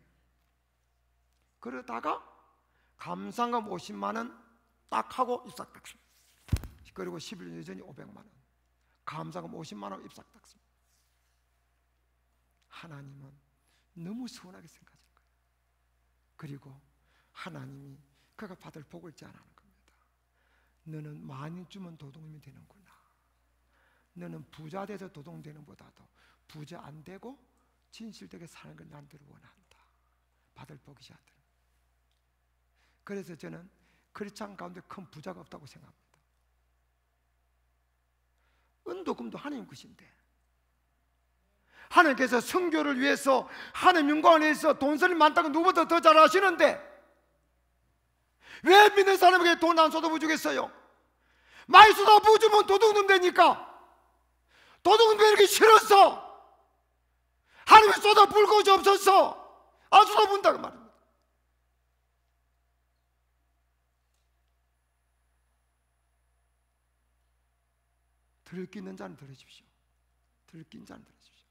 [SPEAKER 1] 그러다가 감상금 50만원 딱 하고 입싹닥습니다. 그리고 11년 여전히 500만원, 감사금 50만원 입싹닥습니다. 하나님은 너무 서운하게 생각하는 거예요. 그리고 하나님이 그가 받을 복을 제안하는 겁니다. 너는 많이 주면 도둑님이 되는구나. 너는 부자 돼서 도둑되는 보다도 부자 안 되고 진실되게 사는 걸 난들을 원한다. 받을 복이 자들. 그래서 저는 크리스찬 가운데 큰 부자가 없다고 생각합니다. 은도 금도 하나님 것인데 하나님께서 선교를 위해서 하나님 영광을 위해서 돈 쓰는 많다고 누구보다 더 잘 아시는데 왜 믿는 사람에게 돈 안 쏟아부 주겠어요? 많이 쏟아부 주면 도둑놈 되니까. 도둑놈 되기 싫었어. 하나님이 쏟아부을 것이 없었어. 안 쏟아부은다고 말입니다. 들을 기 있는 자는 들으십시오. 들을 기 있는 자는 들으십시오.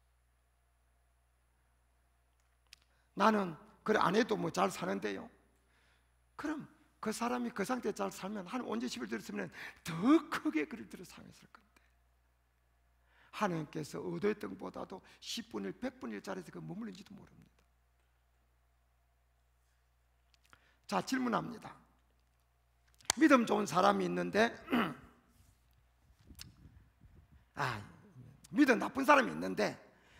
[SPEAKER 1] 나는 그래 안 해도 뭐 잘 사는데요. 그럼 그 사람이 그 상태에 잘 살면 하나님 언제 10을 들었으면 더 크게 그를 들어 상했을 건데 하나님께서 얻었던 것보다도 10분의 1, 100분의 1짜리에서 그 머물는지도 모릅니다. 자, 질문합니다. 믿음 좋은 사람이 있는데 믿음 나쁜 사람이 있는데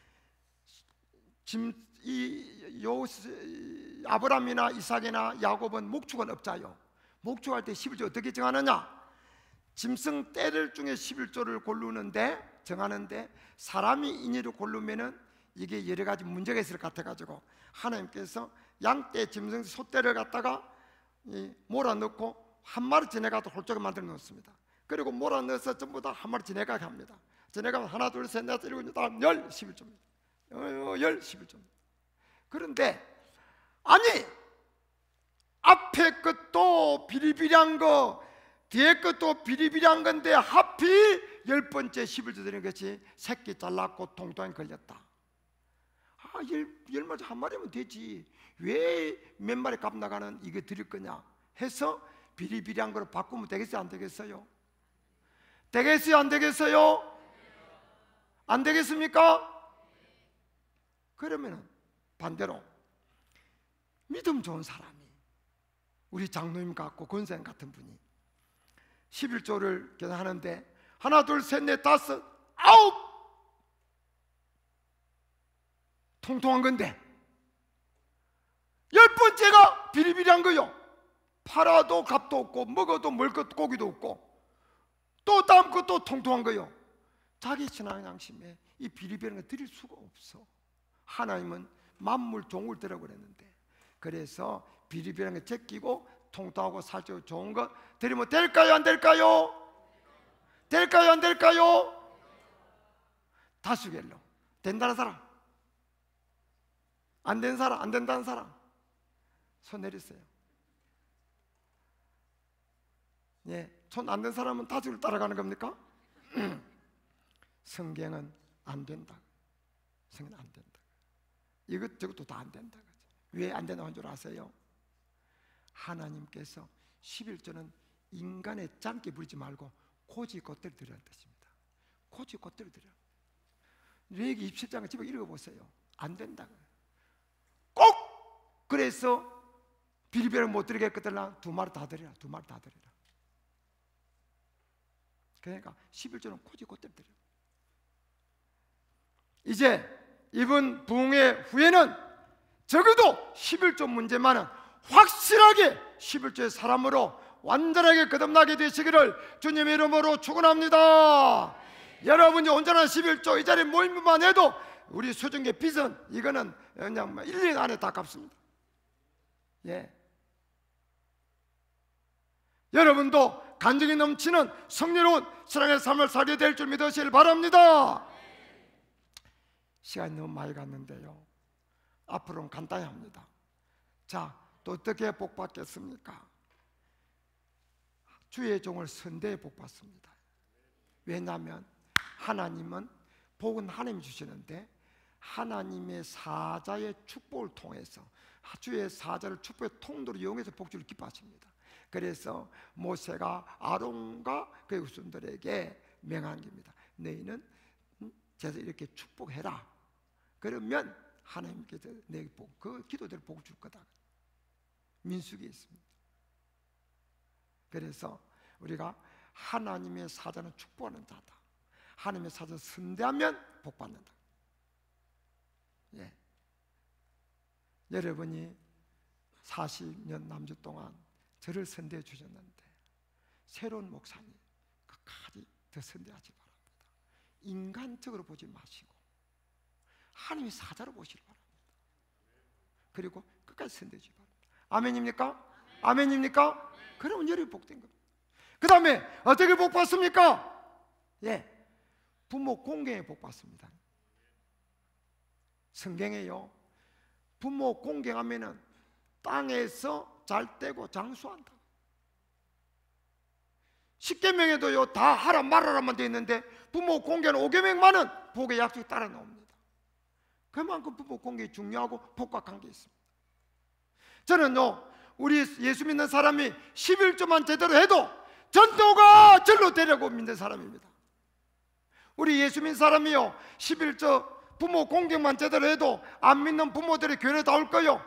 [SPEAKER 1] 아브라함이나 이삭이나 야곱은 목축은 없자요. 목축할 때 11조 어떻게 정하느냐? 짐승 떼를 중에 11조를 고르는데 정하는데 사람이 인위로 고르면은 이게 여러 가지 문제가 있을 것 같아가지고 하나님께서 양떼, 짐승, 소떼를 갖다가 몰아넣고 한 마리 지내가도 홀쭉하게 만들어 놓습니다. 그리고 몰아넣어서 전부 다 한 마리 지내가게 합니다. 지내가면 하나, 둘, 셋, 넷, 일곱, 다음 11조입니다. 11조입니다. 그런데 아니 앞에 것도 비리비리한 거 뒤에 것도 비리비리한 건데 하필 10번째 11조 되는 것이 새끼 잘났고 통통에 걸렸다. 열 마리 한 마리면 되지 왜 몇 마리 값 나가는 이거 드릴 거냐 해서 비리비리한 거로 바꾸면 되겠어요 안 되겠어요? 되겠어요 안 되겠어요? 안 되겠습니까? 그러면 반대로 믿음 좋은 사람이 우리 장로님 같고 권사님 같은 분이 11조를 계산하는데 하나, 둘, 셋, 넷, 다섯, 아홉 통통한 건데 10번째가 비리비리한 거요. 팔아도 값도 없고 먹어도 먹을 것도 고기도 없고 또 다음 것도 통통한 거요. 자기 신앙 양심에 이 비리비리한 거 드릴 수가 없어. 하나님은 만물 종을 드라고 그랬는데 그래서 비리비리한 거 제끼고 통통하고 살찌고 좋은 거 드리면 될까요 안 될까요? 될까요 안 될까요? 다수결로 된다는 사람 안 된 사람 안 된다는 사람 손 내리세요. 예, 손 안 된 사람은 다수를 따라가는 겁니까? 성경은 안 된다. 성경은 안 된다. 이것저것도 다 안 된다. 왜 안 된다고 한 줄 아세요? 하나님께서 11조는 인간의 짠게 부리지 말고 고지것대로 드리라는 뜻입니다. 고지것대로 드려. 레위기 27장을 집에 읽어보세요. 안 된다. 꼭 그래서 비리비를 못 드리겠거든. 2마리 다 드리라. 2마리 다 드리라. 그러니까 11조는 고지것대로 드려. 이제 이번 부흥회 후에는 적어도 11조 문제만은 확실하게 11조의 사람으로 완전하게 거듭나게 되시기를 주님의 이름으로 축원합니다. 여러분이 온전한 11조 이 자리에 모이기만 해도 우리 수중계 빚은 이거는 그냥 1년 안에 다 갚습니다. 예. 여러분도 간증이 넘치는 성리로운 사랑의 삶을 살게 될 줄 믿으시길 바랍니다. 시간이 너무 많이 갔는데요, 앞으로는 간단히 합니다. 자, 또 어떻게 복 받겠습니까? 주의 종을 선대에 복 받습니다. 왜냐하면 하나님은 복은 하나님이 주시는데 하나님의 사자의 축복을 통해서 주의 사자를 축복의 통로로 이용해서 복주를 기뻐하십니다. 그래서 모세가 아론과 그의 후손들에게 명한 겁니다. 너희는 제가 이렇게 축복해라. 그러면 하나님께서 내 복, 그 기도대로 복을 줄 거다. 민수기에 있습니다. 그래서 우리가 하나님의 사자는 축복하는 자다. 하나님의 사자 선대하면 복 받는다. 예. 여러분이 40년 남주 동안 저를 선대해 주셨는데 새로운 목사님 끝까지 더 선대하지 바랍니다. 인간적으로 보지 마시고 하나님의 사자로 보시기 바랍니다. 그리고 끝까지 선대해 주기 바랍니다. 아멘입니까? 아멘입니까? 그러면 여러분이 복된 겁니다. 그 다음에 어떻게 복 받습니까? 예, 부모 공경에 복 받습니다. 성경에요, 부모 공경하면은 땅에서 잘 되고 장수한다. 십계명에도요 다 하라 말하라만 되어 있는데 부모 공경은 5계명만은 복의 약속이 따라 나옵니다. 그만큼 부모 공경이 중요하고 복과 관계 있습니다. 저는요, 우리 예수 믿는 사람이 11조만 제대로 해도 전도가 절로 되려고 믿는 사람입니다. 우리 예수 믿는 사람이요 11조 부모 공경만 제대로 해도 안 믿는 부모들이 교회에 다 올 거요.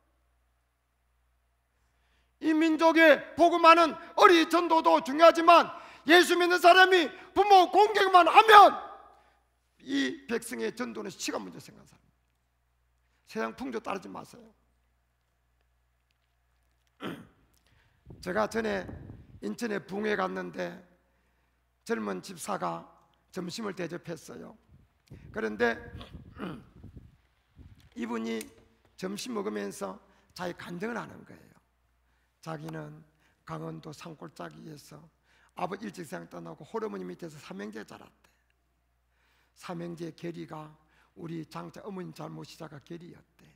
[SPEAKER 1] 이 민족의 복음하는 어리 전도도 중요하지만 예수 믿는 사람이 부모 공경만 하면 이 백성의 전도는 시간 문제 생각하는 사람입니다. 세상 풍조 따르지 마세요. 제가 전에 인천에 부흥회 갔는데 젊은 집사가 점심을 대접했어요. 그런데 이분이 점심 먹으면서 자기 간증을 하는 거예요. 자기는 강원도 산골짜기에서 아버지 일찍 세상 떠나고 홀어머니 밑에서 삼형제 자랐대. 삼형제 계리가 우리 장자 어머니 잘못이자가 계리였대.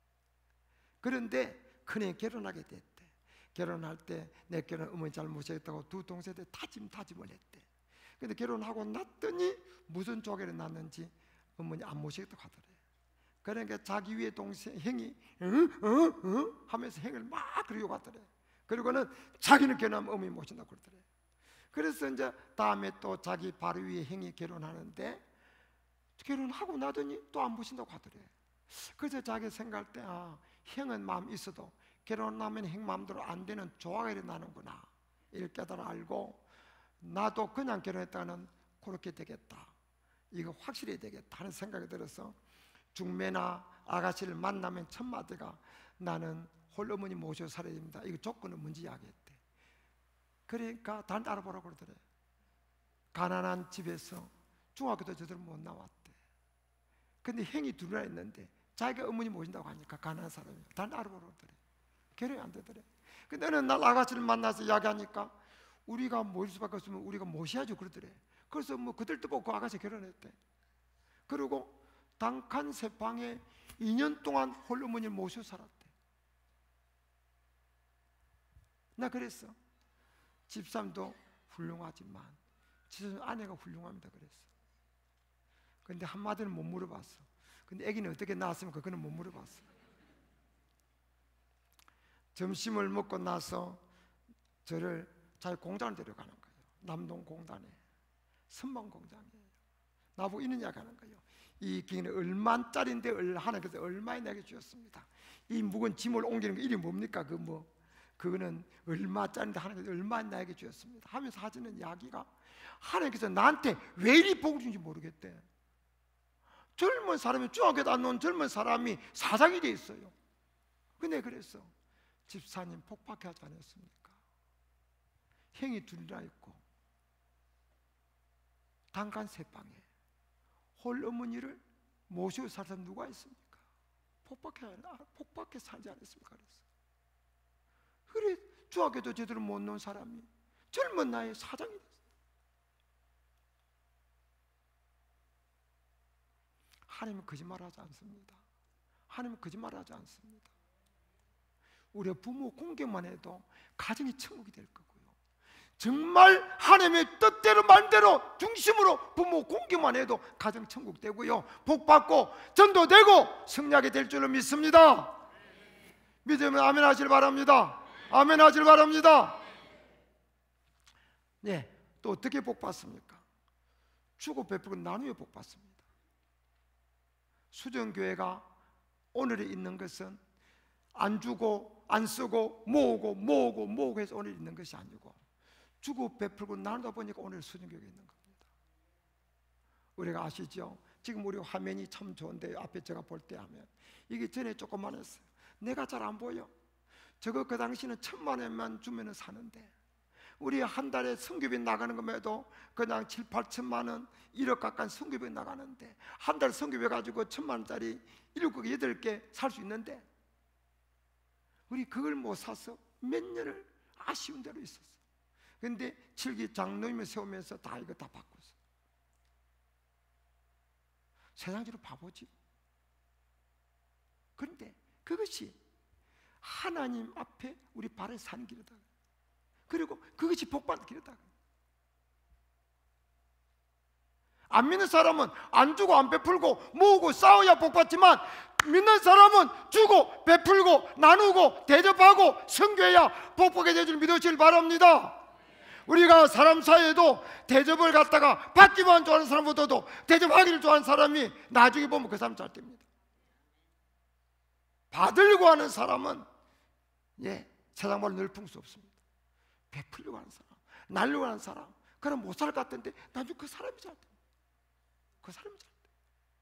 [SPEAKER 1] 그런데 큰애 결혼하게 됐대. 결혼할 때 내 결혼 어머니 잘못이었다고 두 동생들 다짐을 했대. 근데 결혼하고 났더니 무슨 조개를 낳는지 어머니 안 모시겠다고 하더래. 그러니까 자기 위에 동생 형이 하면서 형을 막 그리고 가더래. 그리고는 자기는 결혼하면 어머니 모신다고 그러더래. 그래서 이제 다음에 또 자기 바로 위에 형이 결혼하는데 결혼하고 나더니 또 안 모신다고 하더래. 그래서 자기 생각할 때 형은 마음 있어도 결혼하면 형 마음대로 안 되는 조화가 일어나는구나, 이를 깨달아 알고 나도 그냥 결혼했다가는 그렇게 되겠다, 이거 확실히 되겠다 하는 생각이 들어서 중매나 아가씨를 만나면 첫 마디가 나는 홀어머니 모셔 살아야 됩니다. 이거 조건은 뭔지 이야기했대. 그러니까 단 알아보라고 그러더래. 가난한 집에서 중학교도 제대로 못 나왔대. 근데 형이 둘이나 있는데 자기가 어머니 모신다고 하니까 가난한 사람이 단 알아보라고 그러더래. 결혼이 안 되더래. 근데 어느 날 아가씨를 만나서 이야기하니까 우리가 모일 수밖에 없으면 우리가 모셔야죠 그러더래. 그래서 뭐 그들도 보고 그 아가씨 결혼했대. 그리고 단칸 세 방에 2년 동안 홀어머니를 모셔 살았대. 나 그랬어. 집사람도 훌륭하지만 집사람 아내가 훌륭합니다 그랬어. 근데 한마디는 못 물어봤어. 근데 아기는 어떻게 낳았습니까? 그는 못 물어봤어. 점심을 먹고 나서 저를 자기 공장을 데려가는 거예요. 남동공단에 선망공장이에요. 나보고 이런 이야기 하는 거예요. 이 기계는 얼마짜리인데 하나님께서 얼마에 내게 주었습니다. 이 무거운 짐을 옮기는 거 이름이 뭡니까? 그거는 얼마짜리인데 하나님께서 얼마에 나에게 주었습니다 하면서 하시는 이야기가, 하나님께서 나한테 왜 이리 복을 주는지 모르겠대. 젊은 사람이, 중학교도 안 나온 젊은 사람이 사장이 돼 있어요. 근데 그랬어. 집사님 복박해 하지 않았습니까? 형이 둘이나 있고 단간 세 방에 홀 어머니를 모시고 살 사람 누가 있습니까? 복박해 살지 않았습니까? 그래 중학교도 제대로 못 놓은 사람이 젊은 나이에 사장이 됐어요. 하나님은 거짓말하지 않습니다. 하나님은 거짓말하지 않습니다. 우리 부모 공경만 해도 가정이 천국이 될 거고요. 정말 하나님의 뜻대로 말대로 중심으로 부모 공경만 해도 가정 천국 되고요. 복받고 전도되고 승리하게 될 줄로 믿습니다. 믿으면 아멘 하시길 바랍니다. 아멘 하시길 바랍니다. 네, 또 어떻게 복받습니까? 주고 베풀고 나누어 복받습니다. 수정교회가 오늘에 있는 것은 안 주고 안 쓰고 모으고 해서 오늘 있는 것이 아니고 주고 베풀고 나누다 보니까 오늘 수정교회가 있는 겁니다. 우리가 아시죠? 지금 우리 화면이 참 좋은데 앞에 제가 볼 때 하면 이게 전에 조그만했어요. 내가 잘 안 보여. 저거 그 당시는 1,000만 원만 주면 사는데 우리 한 달에 성교비 나가는 것에도 그냥 7, 8천만 원 1억 가까이 성교비 나가는데 한 달 성교비 가지고 1,000만 원짜리 7개 8개 살 수 있는데 우리 그걸 못 사서 몇 년을 아쉬운 대로 있었어. 근데 7기 장로님을 세우면서 다 이거 다 바꿨어. 세상적으로 바보지. 그런데 그것이 하나님 앞에 우리 발을 산 길이다. 그리고 그것이 복받는 길이다. 안 믿는 사람은 안 주고 안 베풀고 모으고 싸워야 복받지만 믿는 사람은 주고 베풀고 나누고 대접하고 선교해야 복받게 될 줄 믿으시길 바랍니다. 우리가 사람 사이에도 대접을 갖다가 받기만 좋아하는 사람보다도 대접하기를 좋아하는 사람이 나중에 보면 그 사람 잘 됩니다. 받으려고 하는 사람은 세상 말로 늘 풍수 없습니다. 베풀려고 하는 사람, 날려고 하는 사람, 그럼 못 살 것 같은데 나중에 그 사람이 잘 됩니다. 그 사람이 잘 돼요.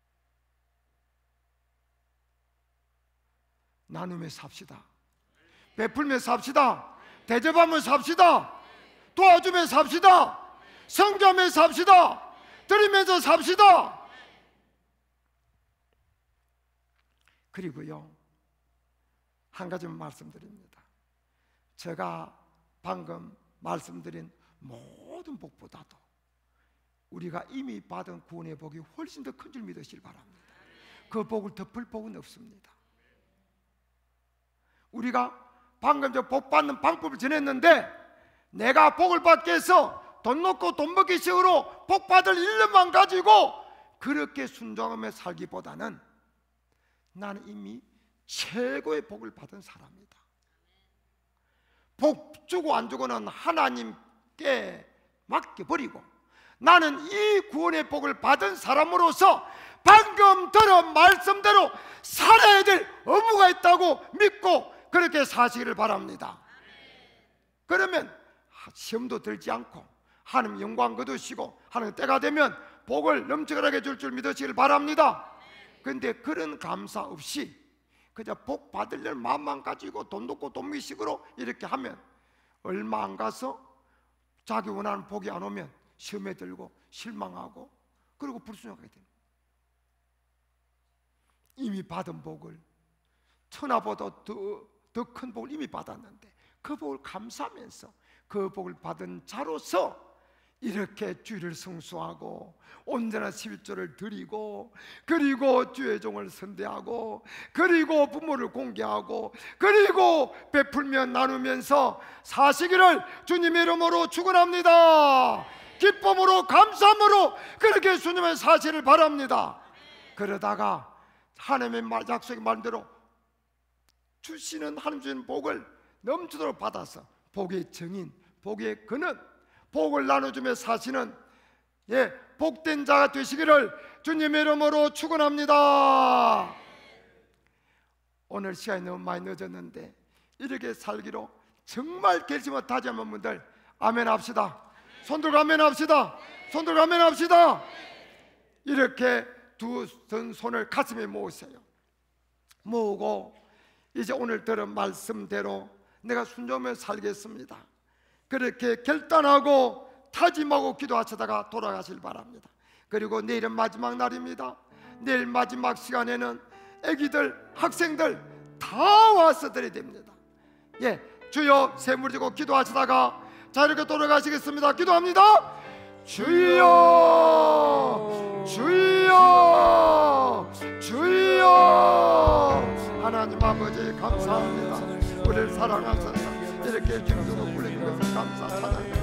[SPEAKER 1] 나누면서 삽시다. 베풀면서 삽시다. 대접하면서 삽시다. 도와주면서 삽시다. 성교하면서 삽시다. 드리면서 삽시다. 그리고요, 한 가지만 말씀드립니다. 제가 방금 말씀드린 모든 복보다도 우리가 이미 받은 구원의 복이 훨씬 더 큰 줄 믿으시길 바랍니다. 그 복을 덮을 복은 없습니다. 우리가 방금 저 복 받는 방법을 전했는데 내가 복을 받기 위해서 돈 놓고 돈 먹기 식으로 복 받을 일념만 가지고 그렇게 순종하며 살기보다는 나는 이미 최고의 복을 받은 사람이다. 복 주고 안 주고는 하나님께 맡겨버리고 나는 이 구원의 복을 받은 사람으로서 방금 들은 말씀대로 살아야 될 의무가 있다고 믿고 그렇게 사시기를 바랍니다. 그러면 시험도 들지 않고 하나님 영광 거두시고 하나님 때가 되면 복을 넘쳐나게 줄 믿으시길 바랍니다. 그런데 그런 감사 없이 그저 복 받으려는 마음만 가지고 돈 놓고 돈 미식으로 이렇게 하면 얼마 안 가서 자기 원하는 복이 안 오면 시험에 들고 실망하고 그리고 불순종하게 됩니다. 이미 받은 복을 천하보다 더 큰 복을 이미 받았는데 그 복을 감사하면서 그 복을 받은 자로서 이렇게 주를 성수하고 온전한 11조를 드리고 그리고 주의 종을 선대하고 그리고 부모를 공개하고 그리고 베풀며 나누면서 사시기를 주님의 이름으로 축원합니다. 기쁨으로 감사함으로 그렇게 주님의 사시를 바랍니다. 그러다가 하나님의 약속의 말대로 주시는 하나님 주시는 복을 넘치도록 받아서 복의 정인, 복의 근원, 복을 나눠주며 사시는 복된 자가 되시기를 주님의 이름으로 축원합니다. 오늘 시간이 너무 많이 늦었는데 이렇게 살기로 정말 결심을 다짐한 분들 아멘 합시다. 손들고 아멘 합시다. 손들고 아멘 합시다. 이렇게 두 손을 가슴에 모으세요. 모으고 이제 오늘 들은 말씀대로 내가 순종하며 살겠습니다. 그렇게 결단하고 다짐하고 기도하시다가 돌아가실 바랍니다. 그리고 내일은 마지막 날입니다. 내일 마지막 시간에는 아기들, 학생들 다 와서 드려야 됩니다. 주여 세 무리 지고 기도하시다가 자 이렇게 돌아가시겠습니다. 기도합니다. 주여 주여 주여. 하나님 아버지 감사합니다. 우리를 사랑하셔서 이렇게 기도로 불리는 것을 감사 찬양합니다.